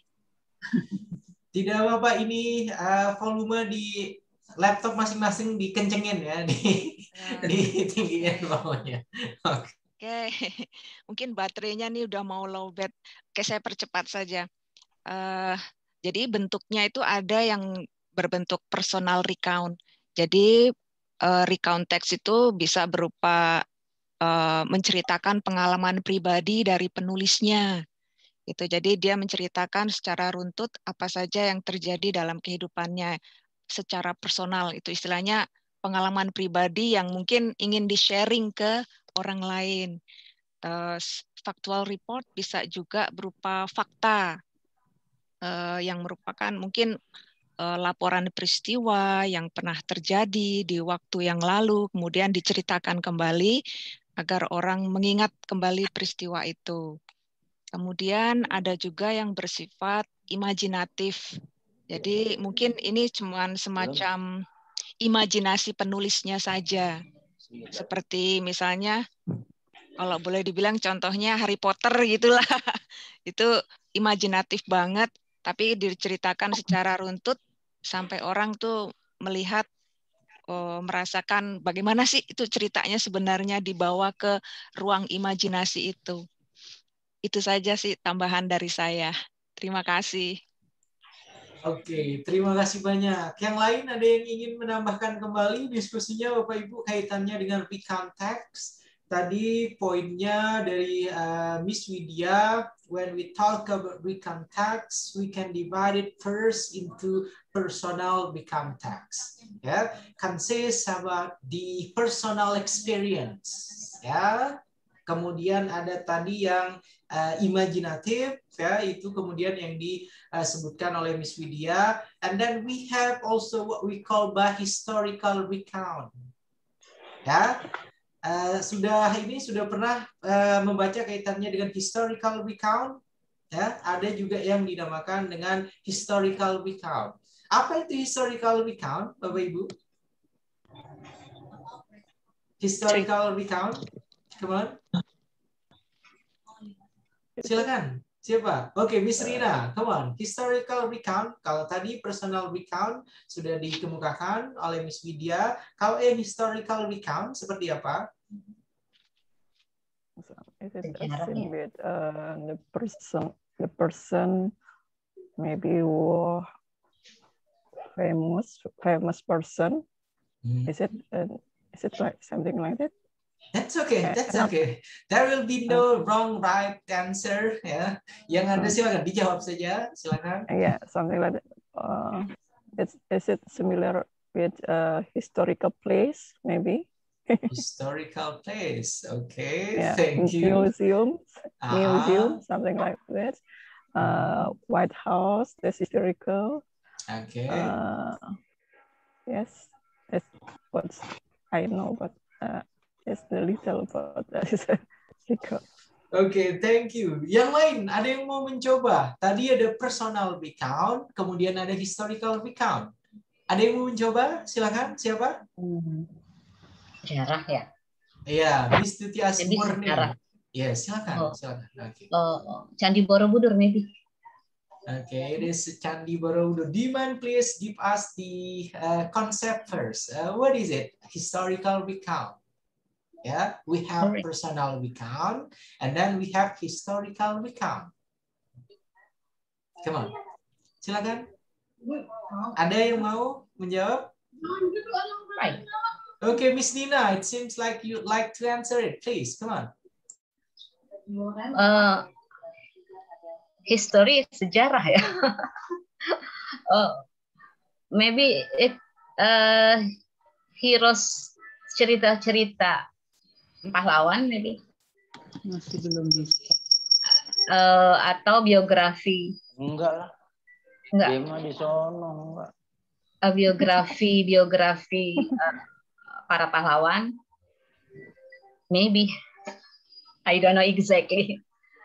Tidak apa-apa, ini uh, volume di laptop masing-masing dikencengin ya, di uh, di tinggiin bawahnya. Oke. Okay. Oke, mungkin baterainya nih udah mau low bat. Oke, saya percepat saja. Uh, jadi bentuknya itu ada yang berbentuk personal recount. Jadi uh, recount text itu bisa berupa uh, menceritakan pengalaman pribadi dari penulisnya. Gitu. Jadi dia menceritakan secara runtut apa saja yang terjadi dalam kehidupannya secara personal. Itu istilahnya pengalaman pribadi yang mungkin ingin di-sharing ke orang lain. Uh, factual report bisa juga berupa fakta uh, yang merupakan mungkin laporan peristiwa yang pernah terjadi di waktu yang lalu, kemudian diceritakan kembali agar orang mengingat kembali peristiwa itu. Kemudian ada juga yang bersifat imajinatif. Jadi mungkin ini cuma semacam imajinasi penulisnya saja. Seperti misalnya, kalau boleh dibilang contohnya Harry Potter gitulah. Itu imajinatif banget, tapi diceritakan secara runtut, sampai orang tuh melihat, oh, merasakan bagaimana sih itu ceritanya sebenarnya dibawa ke ruang imajinasi itu. Itu saja sih tambahan dari saya. Terima kasih. Oke, terima kasih banyak. Yang lain ada yang ingin menambahkan kembali diskusinya Bapak Ibu kaitannya dengan recount text? Tadi poinnya dari uh, Miss Widya, when we talk about recount text, we can divide it first into personal recount text. Ya, consists about the personal experience. Ya, kemudian ada tadi yang uh, imajinatif, ya, itu kemudian yang disebutkan oleh Miss Widya. And then we have also what we call by historical recount. Ya. Uh, sudah ini sudah pernah uh, membaca kaitannya dengan historical recount, ya, ada juga yang dinamakan dengan historical recount. Apa itu historical recount, Bapak Ibu? Historical recount, come on. Silakan. Siapa? Oke, okay, Miss Rina, come on. Historical recount. Kalau tadi personal recount sudah dikemukakan oleh Miss Widya. Kalau yang historical recount seperti apa? It is a bit uh, the person, the person maybe who famous, famous person. Hmm. Is it? Uh, is it like something like that? That's okay. That's okay. There will be no wrong right answer. Ya, yang ada silakan dijawab saja. Silakan. Yeah, something like that. Uh, it's is it similar with a historical place maybe? Historical place. Okay. Yeah. Thank you. Museum, uh-huh. museum, something like that. Uh, White House. That's historical. Okay. Uh, yes, that's what I know, but. Uh, It's the little about that. Oke, okay, thank you. Yang lain, ada yang mau mencoba? Tadi ada personal recount, kemudian ada historical recount. Ada yang mau mencoba? Silakan, siapa? Sejarah ya? Iya, Miss Tutias Murni. Ya, yeah, silakan, oh. silakan. Okay. Oh, Candi Borobudur, maybe. Okay, it is Candi Borobudur. Diman, please give us the uh, concept first. Uh, what is it? Historical recount. Yeah, we have personal recount, and then we have historical recount. Come on, silakan. Ada yang mau menjawab? Right. Okay, Miss Nina, it seems like you'd like to answer it. Please, come on. Uh, history, sejarah ya. Oh, maybe it uh, heroes, cerita-cerita pahlawan, maybe. Masih belum bisa. Uh, atau biografi. Enggak lah. Enggak. Dia mah di sono enggak. Uh, biografi, biografi uh, para pahlawan. Maybe. I don't know exactly.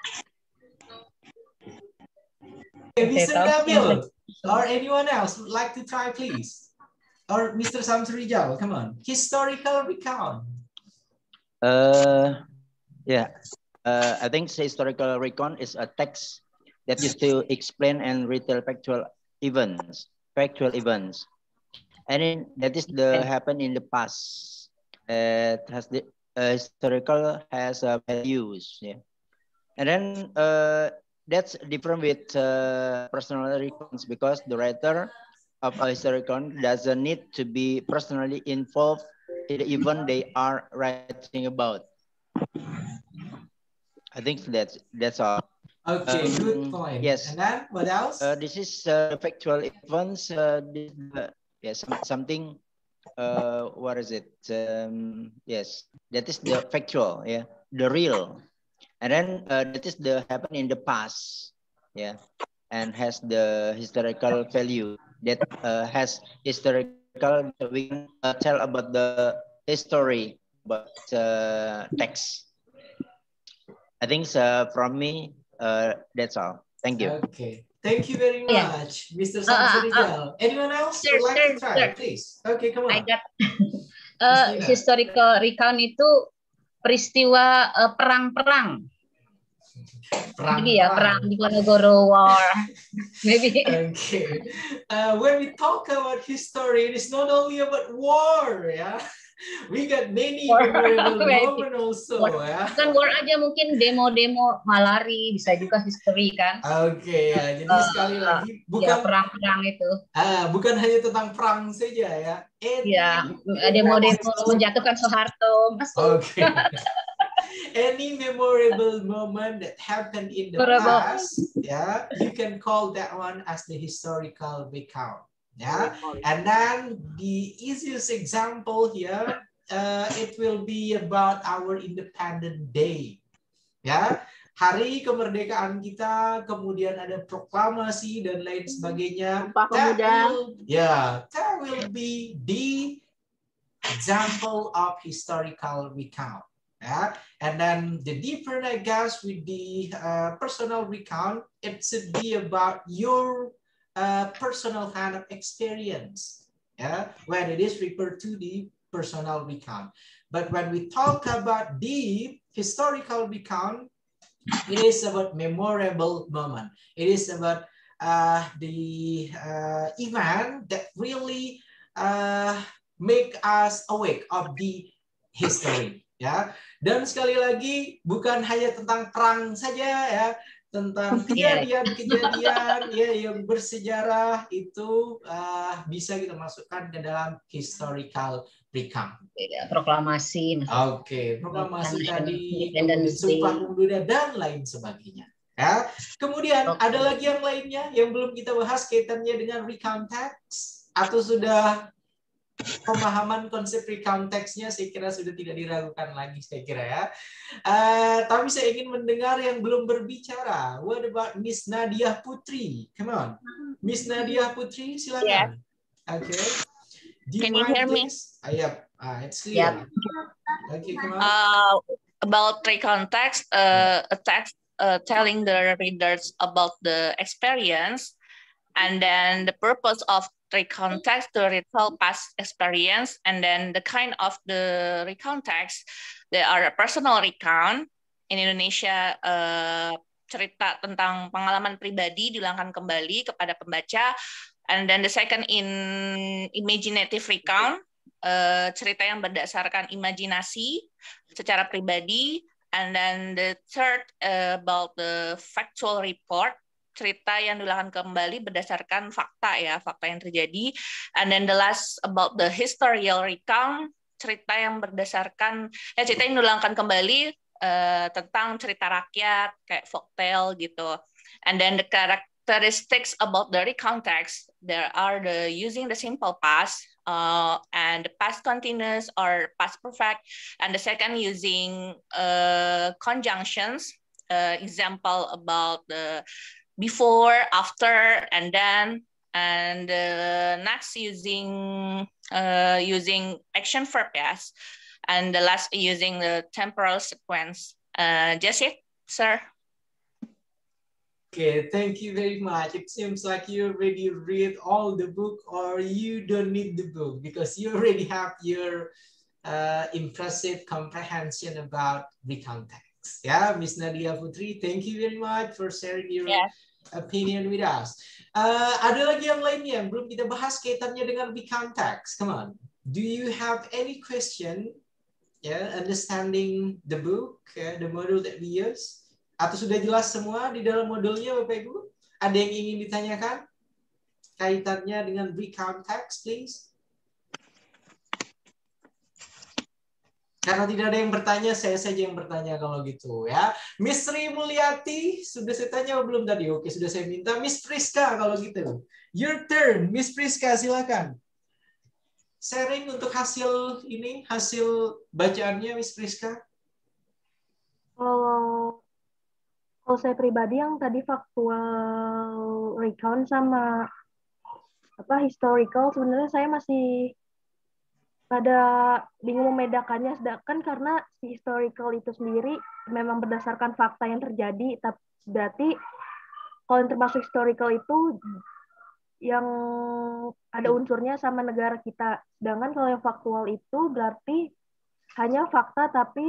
Okay, Mister Nabil or anyone else would like to try, please? Or Mister Samsurijal, come on. Historical recount. Uh, yeah. Uh, I think historical recount is a text that used to explain and retell factual events, factual events, and in, that is the happen in the past. It has the uh, historical has uh, values, yeah, and then uh, that's different with uh, personal recounts because the writer of a historical doesn't need to be personally involved in the event they are writing about. I think that's that's all. Okay, um, good point. Yes. And then what else? Uh, this is uh, factual events. Uh, this, uh, yes, some, something. Uh, what is it? Um, yes, that is the factual. Yeah, the real, and then uh, that is the happen in the past. Yeah, and has the historical value that uh, has historical. We can uh, tell about the history, but uh, text. I think uh, from me, uh, that's all. Thank you. Okay. Thank you very much, yeah. Mister Uh, Samsurijal. uh, Anyone else sir, would like sir, to try? sir. Please. Okay, come on. I got uh, historical recount itu peristiwa perang-perang. Uh, Maybe ya perang di Diponegoro War. Maybe. Okay. Uh, when we talk about history, it is not only about war, yeah. We got many memorable moments also, war. ya. Bukan war aja, mungkin demo-demo malari bisa juga history kan. Oke okay, ya, jadi uh, sekali lagi bukan ya, perang-perang itu. Ah, bukan hanya tentang perang saja ya. Ya, demo-demo menjatuhkan Soeharto. Oke. Okay. Any memorable moment that happened in the memorable. past, yeah, you can call that one as the historical recount. Yeah, and then the easiest example here, uh, it will be about our Independent Day. Ya, hari kemerdekaan kita, kemudian ada proklamasi dan lain sebagainya. That will, yeah, that will be the example of historical recount. Yeah, and then the different, I guess, with the uh, personal recount, it should be about your Uh, personal kind of experience, yeah, when it is referred to the personal recount. But when we talk about the historical recount, it is about memorable moment. It is about uh, the uh, event that really uh, make us awake of the history, ya. Dan sekali lagi bukan hanya tentang perang saja, ya. Tentang kejadian-kejadian ya yang bersejarah itu uh, bisa kita masukkan ke dalam historical recount. Proklamasi. Oke, okay. Proklamasi tadi, kemudian Sumpah Pemuda dan lain sebagainya. Ya, kemudian okay. ada lagi yang lainnya yang belum kita bahas kaitannya dengan recount text atau sudah pemahaman konsep recount text-nya saya kira sudah tidak diragukan lagi saya kira ya. Uh, tapi saya ingin mendengar yang belum berbicara. What about Miss Nadia Putri? Come on. Miss Nadia Putri silakan. Yeah. Okay. Do Can you hear please? me? Uh, yep. Uh, it's clear. Yep. Okay, come on. Uh, about recount text, uh, a text uh, telling the readers about the experience, and then the purpose of recount text to retell past experience, and then the kind of the recount text, there are a personal recount in Indonesia, uh, cerita tentang pengalaman pribadi diulangkan kembali kepada pembaca, and then the second in imaginative recount, uh, cerita yang berdasarkan imajinasi secara pribadi, and then the third uh, about the factual report, cerita yang diulangkan kembali berdasarkan fakta ya, fakta yang terjadi. And then the last about the historical recount, cerita yang berdasarkan, ya cerita yang diulangkan kembali uh, tentang cerita rakyat, kayak folktale gitu. And then the characteristics about the recount text, there are the using the simple past, uh, and the past continuous or past perfect, and the second using uh, conjunctions, uh, example about the before, after, and then, and uh, next using uh, using action verb yes, and the last using the temporal sequence. Uh, just it, sir. Okay, thank you very much. It seems like you already read all the book, or you don't need the book because you already have your uh, impressive comprehension about recount text. Yeah, Miss Nadia Putri, thank you very much for sharing your yeah. opinion with us. Uh, ada lagi yang lainnya yang belum kita bahas kaitannya dengan recount text. Come on. Do you have any question? Yeah, understanding the book, yeah, the model that we use? Atau sudah jelas semua di dalam modulnya, Bapak Ibu? Ada yang ingin ditanyakan kaitannya dengan recount text, please? Karena tidak ada yang bertanya, saya saja yang bertanya kalau gitu ya. Miss Sri Mulyati, sudah saya tanya belum tadi? Oke, sudah saya minta. Miss Priska kalau gitu. Your turn, Miss Priska, silakan. Sharing untuk hasil ini, hasil bacaannya, Miss Priska. Kalau kalau saya pribadi yang tadi faktual recount sama apa historical, sebenarnya saya masih pada bingung membedakannya, sedangkan karena si historical itu sendiri memang berdasarkan fakta yang terjadi, tapi berarti kalau yang termasuk historical itu yang ada unsurnya sama negara kita, sedangkan kalau yang faktual itu berarti hanya fakta tapi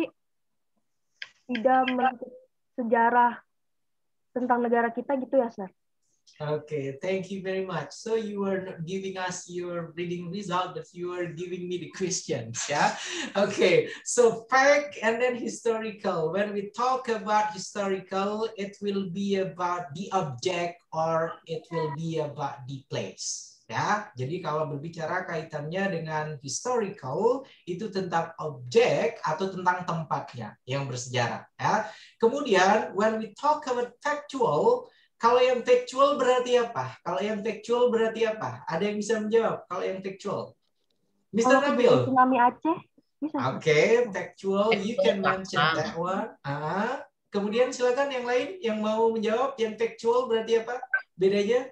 tidak mengikuti sejarah tentang negara kita gitu ya, Sir? Okay, thank you very much. So you are giving us your reading result, but you are giving me the questions, yeah? Okay, so fact and then historical. When we talk about historical, it will be about the object or it will be about the place. Ya, jadi kalau berbicara kaitannya dengan historical itu tentang objek atau tentang tempatnya yang bersejarah. Ya. Kemudian when we talk about factual, kalau yang factual berarti apa? Kalau yang factual berarti apa? Ada yang bisa menjawab? Kalau yang factual, Mister Nabil. Tsunami Aceh. Oke, okay, factual, you can mention that one. Ah, kemudian silakan yang lain yang mau menjawab yang factual berarti apa? Bedanya?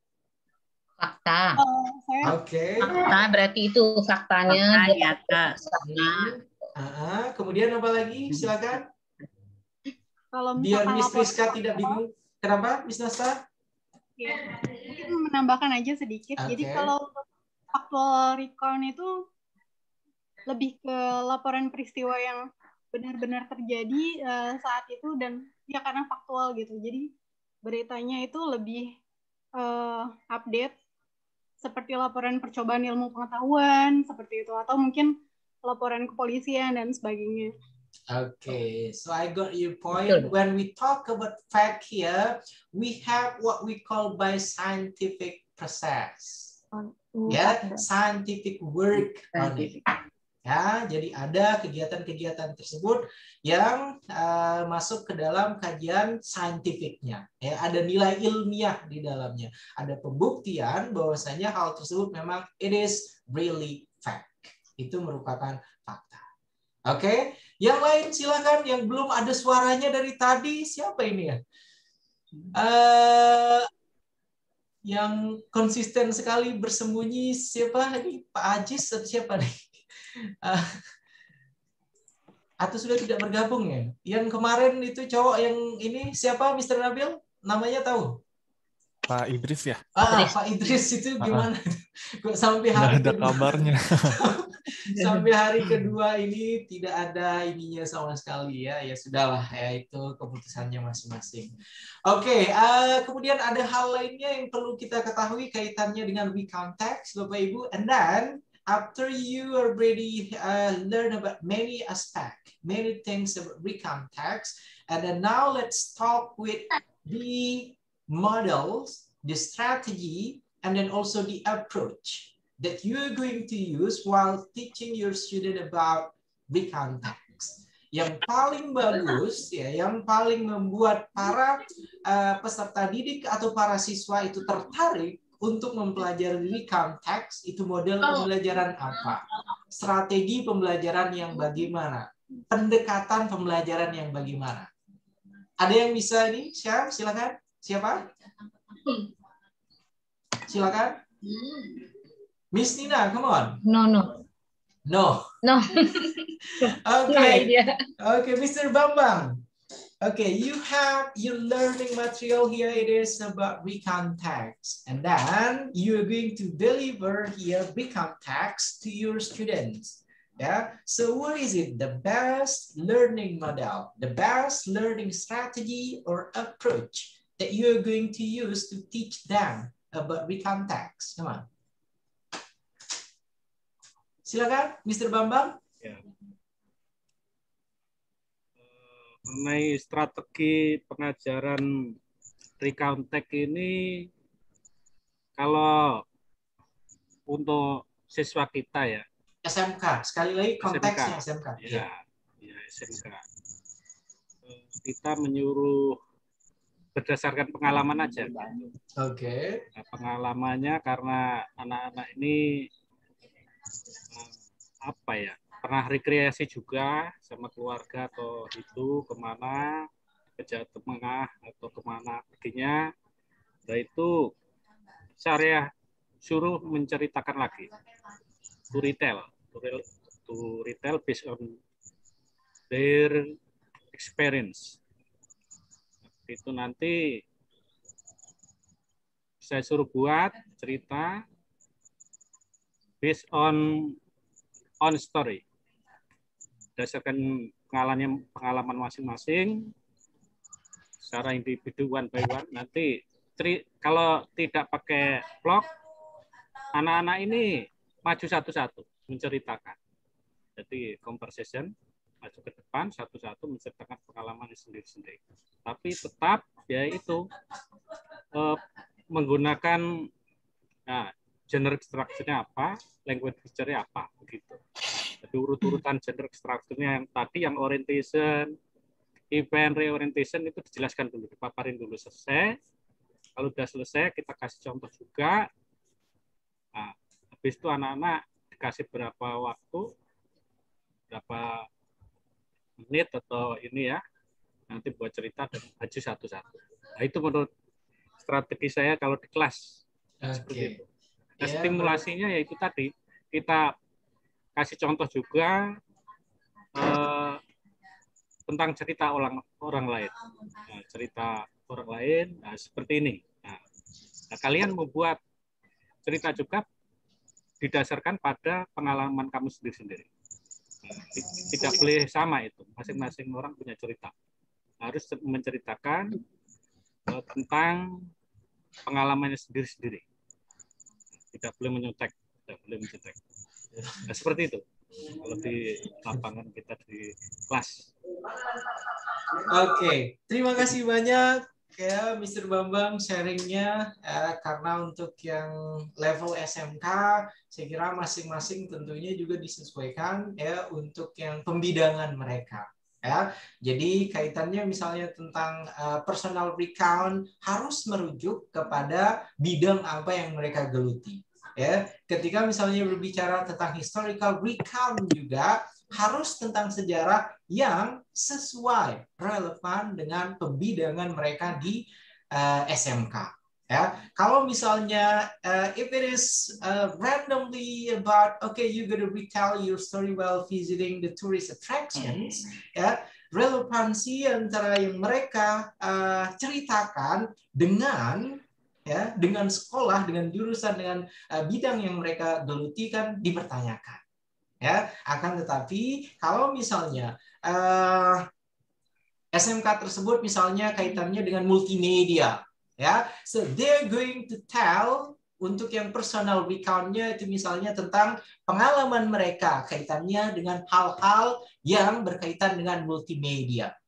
Fakta. Oh, Oke. Okay. Fakta berarti itu faktanya nyata. Hmm. Uh, kemudian apa lagi? Silakan. Kalau biar Miss Priska tidak bingung. Kenapa, Miss Nasta? Ya, mungkin menambahkan aja sedikit. Okay. Jadi kalau faktual recount itu lebih ke laporan peristiwa yang benar-benar terjadi uh, saat itu dan ya karena faktual gitu. Jadi beritanya itu lebih uh, update. Seperti laporan percobaan ilmu pengetahuan, seperti itu. Atau mungkin laporan kepolisian dan sebagainya. Okay, so I got your point. When we talk about fact here, we have what we call by scientific process. Ya, yeah, scientific work on it. Ya, jadi ada kegiatan-kegiatan tersebut yang uh, masuk ke dalam kajian saintifiknya. Ya, ada nilai ilmiah di dalamnya. Ada pembuktian bahwasanya hal tersebut memang it is really fact. Itu merupakan fakta. Oke, okay? Yang lain silakan. Yang belum ada suaranya dari tadi siapa ini ya? Uh, yang konsisten sekali bersembunyi siapa ini? Pak Ajis atau siapa nih? Uh, atau sudah tidak bergabung ya? Yang kemarin itu cowok yang ini siapa, Mister Nabil? Namanya tahu? Pak Idris ya? Ah, Idris. Pak Idris itu gimana? Uh, sampai hari ada kedua, kabarnya. sampai hari kedua ini tidak ada ininya sama sekali ya. Ya sudahlah ya, itu keputusannya masing-masing. Oke, okay, uh, kemudian ada hal lainnya yang perlu kita ketahui kaitannya dengan recount text, Bapak Ibu. And then after you already uh, learn about many aspects, many things about recount text, and then now let's talk with the models, the strategy, and then also the approach that you're going to use while teaching your student about recount text. Yang paling bagus, ya, yang paling membuat para uh, peserta didik atau para siswa itu tertarik untuk mempelajari recount text, itu model pembelajaran apa? Strategi pembelajaran yang bagaimana? Pendekatan pembelajaran yang bagaimana? Ada yang bisa nih? Siapa? Silakan. Siapa? Silakan. Miss Nina, come on. No, no. No. No. Okay. No idea. Okay, Mister Bambang. Okay, you have your learning material here. It is about recount text. And then you're going to deliver here recount text to your students. Yeah. So what is it? The best learning model, the best learning strategy or approach that you're going to use to teach them about recount text? Come on. Silakan, Mister Bambang. Ya. Mengenai strategi pengajaran recount text ini, kalau untuk siswa kita ya. S M K, sekali lagi konteksnya S M K. Ya, ya S M K. Kita menyuruh berdasarkan pengalaman aja. Oke. Okay. Nah, pengalamannya karena anak-anak ini apa ya, pernah rekreasi juga sama keluarga atau itu kemana ke Jawa Tengah atau kemana perginya, nah itu saya suruh menceritakan lagi, to retell, to, to retell based on their experience. Itu nanti saya suruh buat cerita based on on story, berdasarkan pengalaman pengalaman masing-masing secara individu one by one. Nanti tri, kalau tidak pakai vlog, anak-anak ini maju satu-satu menceritakan. Jadi conversation, maju ke depan satu-satu menceritakan pengalaman sendiri-sendiri. Tapi tetap ya itu eh, menggunakan nah, genre structure-nya apa, language feature-nya apa, begitu. Jadi urut-urutan genre structure-nya yang tadi, yang orientation, event reorientation itu dijelaskan dulu, dipaparin dulu selesai. Kalau sudah selesai, kita kasih contoh juga. Nah, habis itu anak-anak dikasih berapa waktu, berapa menit atau ini ya, nanti buat cerita dan maju satu-satu. Nah, itu menurut strategi saya kalau di kelas. Oke. Seperti itu. Nah, Ya, stimulasinya yaitu tadi kita kasih contoh juga eh, tentang cerita orang orang lain, nah, cerita orang lain, nah, seperti ini. Nah, nah, kalian membuat cerita juga didasarkan pada pengalaman kamu sendiri-sendiri. Nah, tidak boleh sama itu, masing-masing orang punya cerita. Harus menceritakan eh, tentang pengalamannya sendiri-sendiri. Tidak boleh menyontek, tidak boleh mencetek. Nah, seperti itu. Kalau di lapangan kita di kelas. Oke, terima kasih banyak ya Mister Bambang sharingnya. Eh, karena untuk yang level S M K, saya kira masing-masing tentunya juga disesuaikan ya untuk yang pembidangan mereka. Ya, jadi kaitannya misalnya tentang uh, personal recount harus merujuk kepada bidang apa yang mereka geluti. Ya, ketika misalnya berbicara tentang historical recount juga harus tentang sejarah yang sesuai, relevan dengan pembidangan mereka di uh, S M K. Ya, kalau misalnya uh, if it is uh, randomly about okay, you gonna retell your story while visiting the tourist attractions, ya relevansi antara yang mereka uh, ceritakan dengan ya dengan sekolah, dengan jurusan, dengan uh, bidang yang mereka geluti kan dipertanyakan. Ya, akan tetapi kalau misalnya uh, S M K tersebut misalnya kaitannya dengan multimedia, ya, so they're going to tell untuk yang personal recount-nya itu misalnya tentang pengalaman mereka kaitannya dengan hal-hal yang berkaitan dengan multimedia.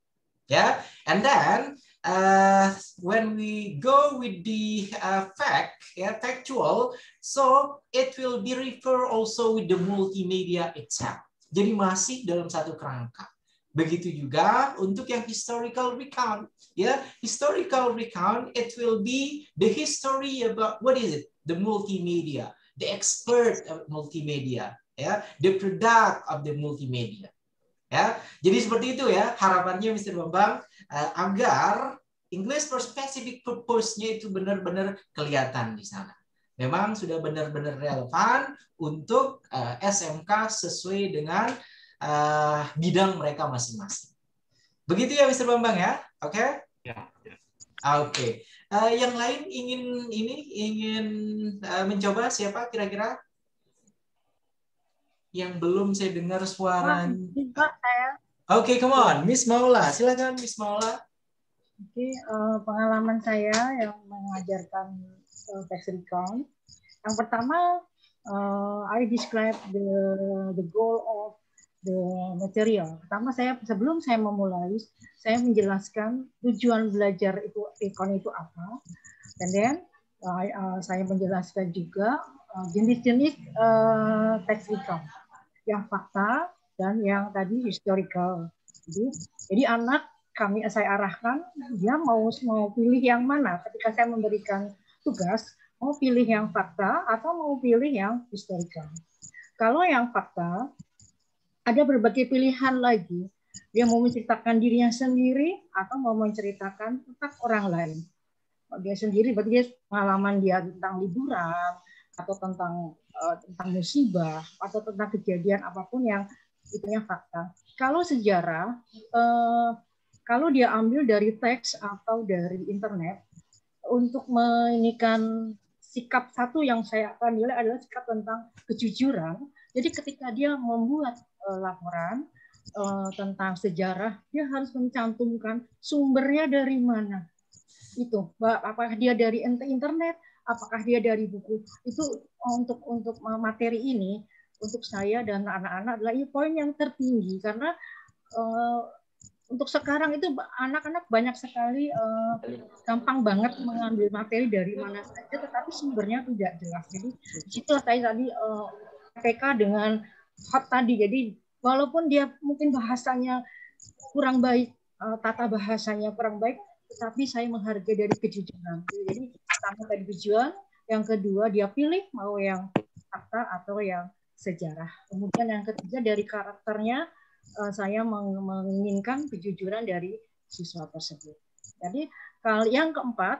Yeah, and then uh, when we go with the uh, fact, yeah, factual, so it will be refer also with the multimedia itself. Jadi masih dalam satu kerangka. Begitu juga untuk yang historical recount, ya, historical recount, it will be the history about what is it, the multimedia, the expert of multimedia, ya, the product of the multimedia, ya. Jadi seperti itu ya harapannya mister Bambang, uh, agar English for specific purpose-nya itu benar-benar kelihatan di sana. Memang sudah benar-benar relevan untuk uh, S M K sesuai dengan Uh, bidang mereka masing-masing. Begitu ya mister Bambang ya, oke? Okay? Ya. ya. Oke. Okay. Uh, yang lain ingin ini ingin uh, mencoba siapa kira-kira? Yang belum saya dengar suaranya. Pak, saya. Oke, okay, come on, Miss Maula, silakan Miss Maula. Oke, okay, uh, pengalaman saya yang mengajarkan uh, text recount. Yang pertama, uh, I describe the the goal of the material. Pertama saya sebelum saya memulai, saya menjelaskan tujuan belajar itu recount itu apa, dan then uh, uh, saya menjelaskan juga jenis-jenis uh, uh, text recount, yang fakta dan yang tadi historical. Jadi, jadi anak kami saya arahkan dia mau mau pilih yang mana ketika saya memberikan tugas, mau pilih yang fakta atau mau pilih yang historical. Kalau yang fakta ada berbagai pilihan lagi. Dia mau menceritakan dirinya sendiri atau mau menceritakan tentang orang lain. Dia sendiri berarti dia pengalaman dia tentang liburan atau tentang uh, tentang musibah atau tentang kejadian apapun yang itunya fakta. Kalau sejarah, uh, kalau dia ambil dari teks atau dari internet, untuk menikan sikap satu yang saya akan nilai adalah sikap tentang kejujuran. Jadi ketika dia membuat laporan uh, tentang sejarah, dia harus mencantumkan sumbernya dari mana. Itu, apakah dia dari internet, apakah dia dari buku. Itu untuk untuk materi ini, untuk saya dan anak-anak adalah poin yang tertinggi karena uh, untuk sekarang itu anak-anak banyak sekali uh, gampang banget mengambil materi dari mana saja, tetapi sumbernya tidak jelas. Jadi di situ saya tadi uh, P K dengan hot tadi, jadi walaupun dia mungkin bahasanya kurang baik, tata bahasanya kurang baik, tetapi saya menghargai dari kejujuran. Jadi pertama tadi tujuan, yang kedua dia pilih mau yang fakta atau yang sejarah. Kemudian yang ketiga dari karakternya, saya menginginkan kejujuran dari siswa tersebut. Jadi kalau yang keempat,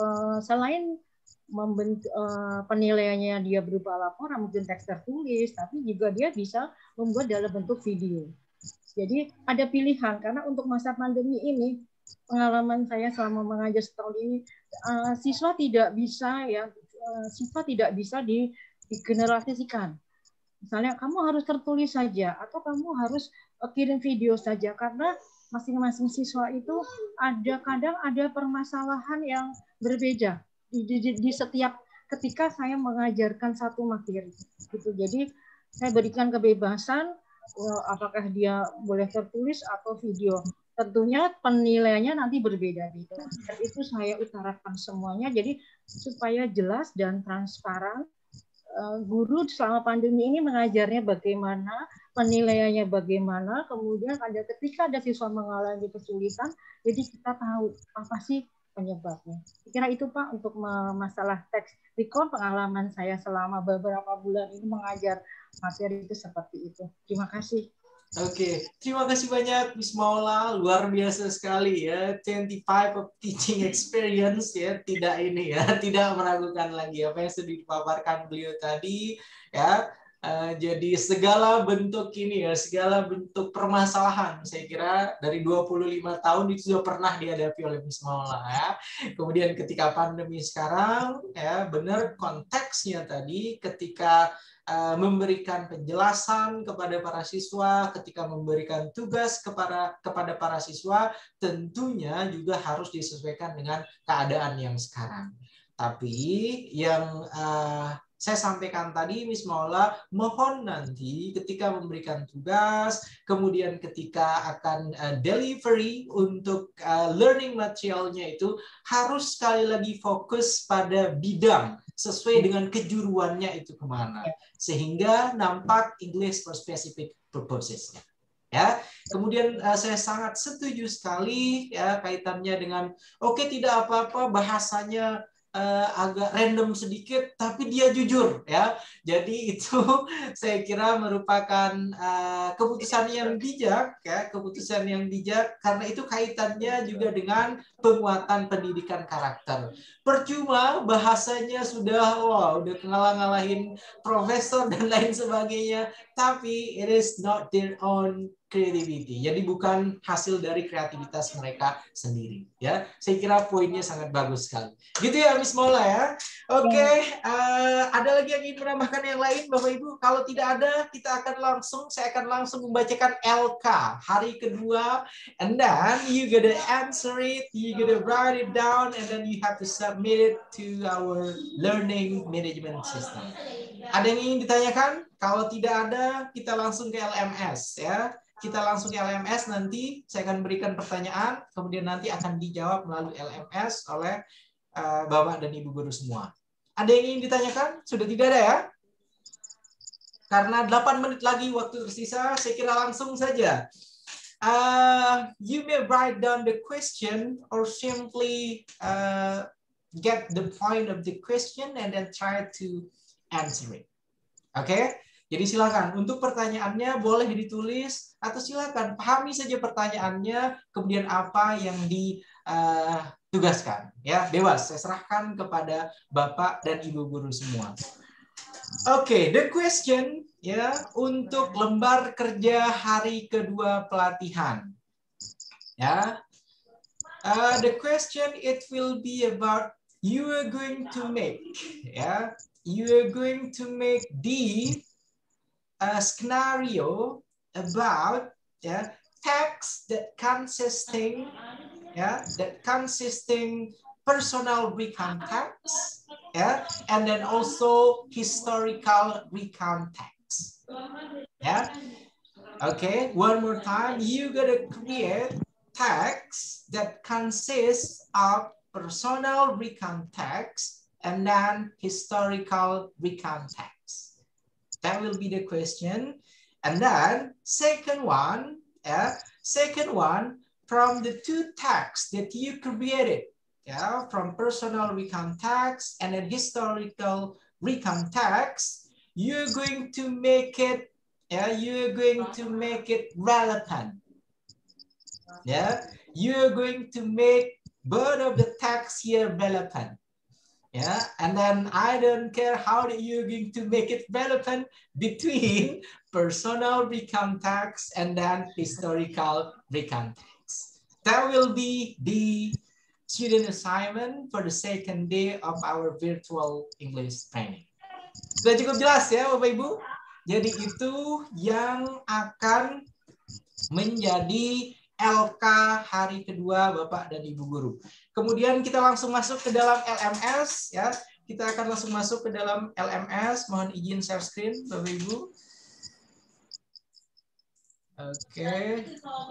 selain membentuk uh, penilaiannya dia berupa laporan mungkin teks tertulis, tapi juga dia bisa membuat dalam bentuk video. Jadi ada pilihan karena untuk masa pandemi ini pengalaman saya selama mengajar setahun ini uh, siswa tidak bisa ya uh, siswa tidak bisa di, digeneralisasikan. Misalnya kamu harus tertulis saja atau kamu harus uh, kirim video saja karena masing-masing siswa itu ada kadang ada permasalahan yang berbeda. Di, di, di setiap ketika saya mengajarkan satu materi gitu. Jadi saya berikan kebebasan apakah dia boleh tertulis atau video. Tentunya penilaiannya nanti berbeda-beda. Itu saya utarakan semuanya jadi supaya jelas dan transparan. Guru selama pandemi ini mengajarnya bagaimana, penilaiannya bagaimana, kemudian ada ketika ada siswa mengalami kesulitan, jadi kita tahu apa sih penyebabnya. Kira itu Pak untuk masalah teks recount pengalaman saya selama beberapa bulan ini mengajar materi itu seperti itu. Terima kasih. Oke, terima kasih banyak Miss Maula, luar biasa sekali ya, dua puluh lima of teaching experience ya, tidak ini ya, tidak meragukan lagi apa yang sudah dipaparkan beliau tadi ya. Uh, jadi segala bentuk ini ya, segala bentuk permasalahan saya kira dari dua puluh lima tahun itu sudah pernah dihadapi oleh Miss Maula ya. Kemudian ketika pandemi sekarang ya, benar konteksnya tadi ketika uh, memberikan penjelasan kepada para siswa, ketika memberikan tugas kepada kepada para siswa, tentunya juga harus disesuaikan dengan keadaan yang sekarang. Tapi yang uh, saya sampaikan tadi, Miss Maula, mohon nanti ketika memberikan tugas, kemudian ketika akan uh, delivery untuk uh, learning materialnya itu harus sekali lagi fokus pada bidang sesuai dengan kejuruannya itu kemana, sehingga nampak English for specific purposes. Ya, kemudian uh, saya sangat setuju sekali ya kaitannya dengan oke okay, tidak apa-apa bahasanya Uh, agak random sedikit, tapi dia jujur ya. Jadi itu saya kira merupakan uh, keputusan yang bijak ya, keputusan yang bijak karena itu kaitannya juga dengan penguatan pendidikan karakter. Percuma bahasanya sudah wow, udah ngalah-ngalahin profesor dan lain sebagainya, tapi it is not their own creativity. Jadi bukan hasil dari kreativitas mereka sendiri ya. Saya kira poinnya sangat bagus sekali. Gitu ya Miss Maula ya. Oke, okay. uh, ada lagi yang ingin menambahkan yang lain Bapak Ibu? Kalau tidak ada, kita akan langsung saya akan langsung membacakan L K hari kedua, and then you gotta answer it, you gotta write it down, and then you have to submit it to our learning management system. Ada yang ingin ditanyakan? Kalau tidak ada, kita langsung ke L M S ya. Kita langsung ke L M S, nanti saya akan berikan pertanyaan, kemudian nanti akan dijawab melalui L M S oleh uh, Bapak dan Ibu guru semua. Ada yang ingin ditanyakan? Sudah tidak ada ya? Karena delapan menit lagi waktu tersisa, saya kira langsung saja. Uh, you may write down the question or simply uh, get the point of the question and then try to answer it. Oke? Okay? Jadi silakan untuk pertanyaannya boleh ditulis atau silakan pahami saja pertanyaannya, kemudian apa yang ditugaskan. Ya, bebas. Saya serahkan kepada Bapak dan Ibu guru semua. Oke, okay, the question ya untuk lembar kerja hari kedua pelatihan. Ya, uh, the question it will be about you are going to make. Ya, you are going to make the a scenario about yeah, text that consisting yeah, that consisting personal recount text yeah, and then also historical recount text. Yeah. Okay, one more time. You gotta create text that consists of personal recount text and then historical recount text. That will be the question. And then second one, yeah, second one from the two texts that you created, yeah, from personal recount text and then historical recount text, you're going to make it, yeah, you're going to make it relevant. Yeah, you're going to make both of the texts here relevant. Yeah, and then I don't care how you're going to make it relevant between personal recount text and then historical recount text. That will be the student assignment for the second day of our virtual English training. Sudah cukup jelas ya Bapak Ibu? Jadi itu yang akan menjadi L K hari kedua Bapak dan Ibu guru. Kemudian kita langsung masuk ke dalam L M S ya. Kita akan langsung masuk ke dalam L M S. Mohon izin share screen Bapak Ibu. Oke. Okay.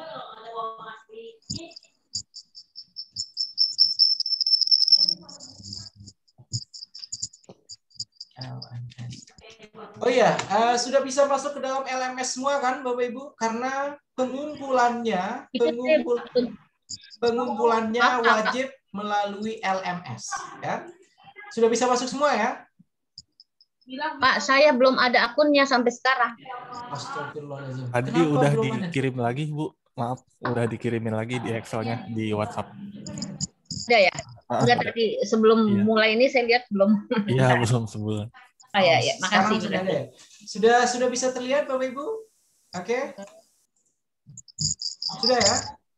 L M S. Oh iya, uh, sudah bisa masuk ke dalam L M S semua kan Bapak Ibu? Karena pengumpulannya, pengumpul, pengumpulannya wajib melalui L M S. Ya, sudah bisa masuk semua ya? Pak, saya belum ada akunnya sampai sekarang. Astagfirullahaladzim. Tadi Kenapa udah dikirim ada? lagi Bu, maaf, udah dikirimin lagi di Excel-nya di WhatsApp. Udah ya? Enggak ah, tadi sebelum iya. mulai ini saya lihat belum. Iya belum sebulan. Oh ya, ya, makasih. Sudah, sudah sudah bisa terlihat Bapak Ibu? Oke. Okay. Sudah ya?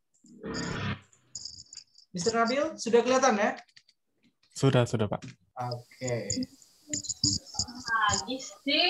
mister Nabil, sudah kelihatan ya? Sudah, sudah Pak. Oke. Okay. Lagi sih.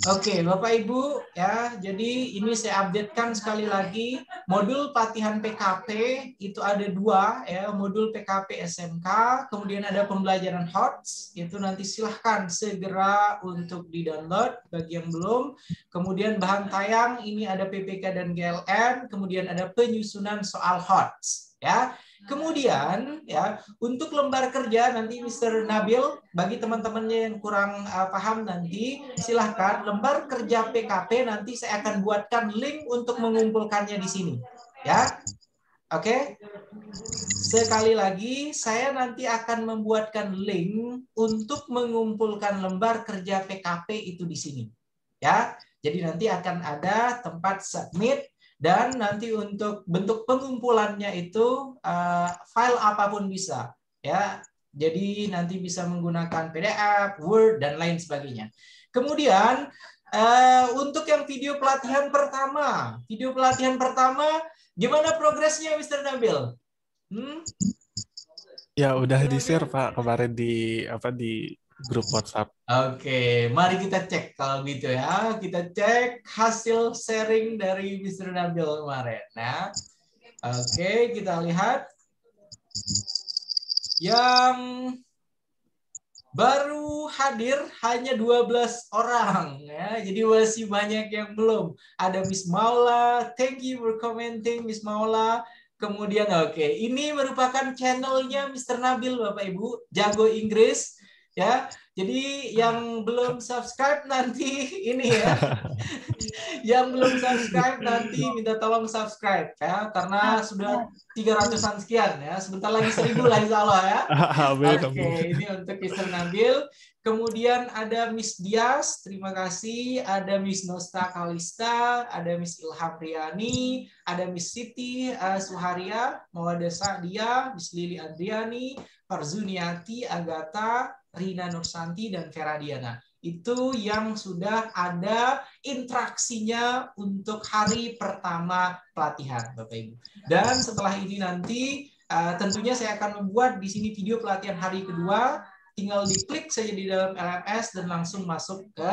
Oke, Bapak Ibu ya, jadi ini saya updatekan sekali lagi modul pelatihan P K P itu ada dua ya, modul P K P S M K, kemudian ada pembelajaran H O T S, itu nanti silahkan segera untuk di-download bagi yang belum. Kemudian bahan tayang ini ada P P K dan G L N, kemudian ada penyusunan soal H O T S ya. Kemudian ya untuk lembar kerja nanti Mister Nabil bagi teman-temannya yang kurang uh, paham nanti silahkan lembar kerja P K P nanti saya akan buatkan link untuk mengumpulkannya di sini ya. Oke. Sekali lagi saya nanti akan membuatkan link untuk mengumpulkan lembar kerja P K P itu di sini ya. Jadi nanti akan ada tempat submit. Dan nanti untuk bentuk pengumpulannya itu uh, file apapun bisa ya. Jadi nanti bisa menggunakan P D F, Word dan lain sebagainya. Kemudian uh, untuk yang video pelatihan pertama, video pelatihan pertama gimana progresnya Mister Nabil? Hmm? Ya udah di-share Pak kemarin di apa di grup WhatsApp. Oke, mari kita cek kalau gitu ya. Kita cek hasil sharing dari Mister Nabil kemarin. Nah, oke, kita lihat yang baru hadir hanya dua belas orang ya. Jadi masih banyak yang belum. Ada Miss Maula, thank you for commenting Miss Maula. Kemudian oke, ini merupakan channelnya Mister Nabil Bapak Ibu, jago Inggris. Ya, jadi yang belum subscribe nanti ini ya, yang belum subscribe nanti minta tolong subscribe ya, karena sudah tiga ratusan sekian ya, sebentar lagi seribu lah insya Allah ya. Oke, okay, ini untuk Mister Nabil. Kemudian ada Miss Dias, terima kasih. Ada Miss Nosta Kalista, ada Miss Ilham Riani, ada Miss Siti uh, Suharia, Mawada Sa'dia, Miss Lili Andriani, Farzuniati, Agatha, Rina Nursanti, dan Vera Diana. Itu yang sudah ada interaksinya untuk hari pertama pelatihan, Bapak Ibu. Dan setelah ini nanti uh, tentunya saya akan membuat di sini video pelatihan hari kedua. Tinggal diklik saja di dalam L M S dan langsung masuk ke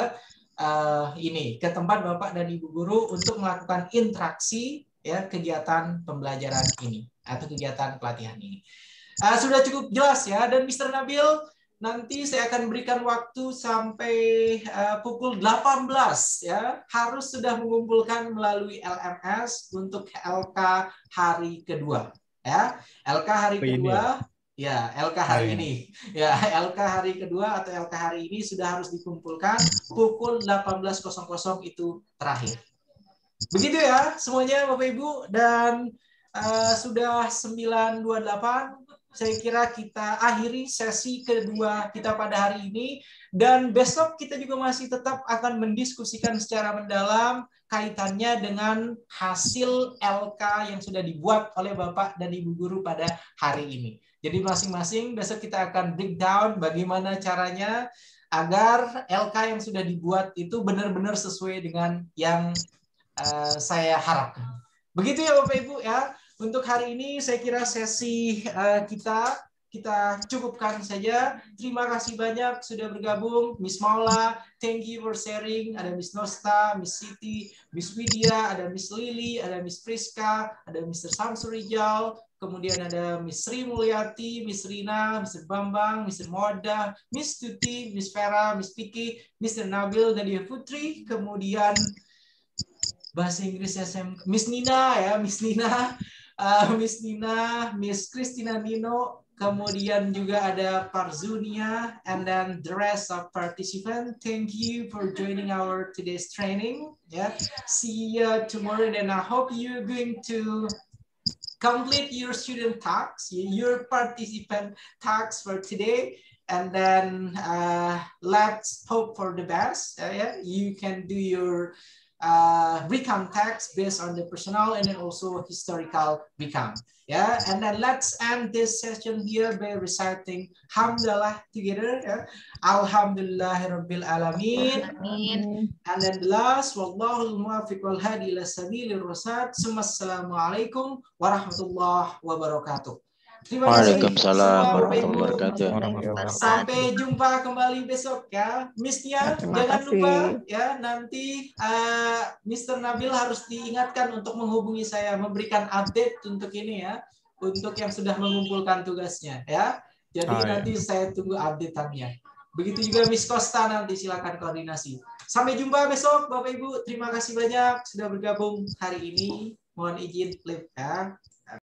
uh, ini ke tempat Bapak dan Ibu guru untuk melakukan interaksi ya kegiatan pembelajaran ini atau kegiatan pelatihan ini. Uh, sudah cukup jelas ya, dan Mister Nabil nanti saya akan berikan waktu sampai uh, pukul delapan belas ya, harus sudah mengumpulkan melalui L M S untuk L K hari kedua ya. L K hari kedua ya, L K hari ini ya, L K hari kedua atau L K hari ini sudah harus dikumpulkan pukul delapan belas itu terakhir. Begitu ya semuanya Bapak Ibu, dan uh, sudah sembilan dua puluh delapan. Saya kira kita akhiri sesi kedua kita pada hari ini, dan besok kita juga masih tetap akan mendiskusikan secara mendalam kaitannya dengan hasil L K yang sudah dibuat oleh Bapak dan Ibu guru pada hari ini. Jadi masing-masing besok kita akan breakdown bagaimana caranya agar L K yang sudah dibuat itu benar-benar sesuai dengan yang uh, saya harapkan. Begitu ya Bapak Ibu ya. Untuk hari ini saya kira sesi uh, kita kita cukupkan saja. Terima kasih banyak sudah bergabung. Miss Maula, thank you for sharing. Ada Miss Nosta, Miss Siti, Miss Widya, ada Miss Lily, ada Miss Priska, ada Mister Samsul Rijal, kemudian ada Miss Sri Mulyati, Miss Rina, Mister Bambang, Mister Moda, Miss Tuti, Miss Vera, Miss Vicky, Mister Nabil, Nadia Putri, kemudian bahasa Inggris S M K, Miss Nina ya, Miss Nina. Uh, Miss Nina, Miss Christina Nino, kemudian juga ada Parzunia, and then the rest of participants. Thank you for joining our today's training. Yeah, see you tomorrow, and I hope you're going to complete your student tasks, your participant tasks for today, and then uh, let's hope for the best. Uh, yeah, you can do your Uh, recount text based on the personal and then also historical recount. Yeah, and then let's end this session here by reciting Hamdalah together. Yeah? Alhamdulillahirabbil alamin. And then the last, wallahul muwaffiq wal hadi ila sabilir rasyad. Assalamualaikum warahmatullahi wabarakatuh. Terima kasih. Waalaikumsalam warahmatullahi wabarakatuh. Sampai jumpa kembali besok ya. Miss Nia, jangan kasih. lupa ya nanti uh, mister Nabil harus diingatkan untuk menghubungi saya, memberikan update untuk ini ya, untuk yang sudah mengumpulkan tugasnya ya. Jadi Oh, nanti ya. saya tunggu update-annya. Begitu juga Miss Costa, nanti silakan koordinasi. Sampai jumpa besok Bapak Ibu. Terima kasih banyak sudah bergabung hari ini. Mohon izin flip ya.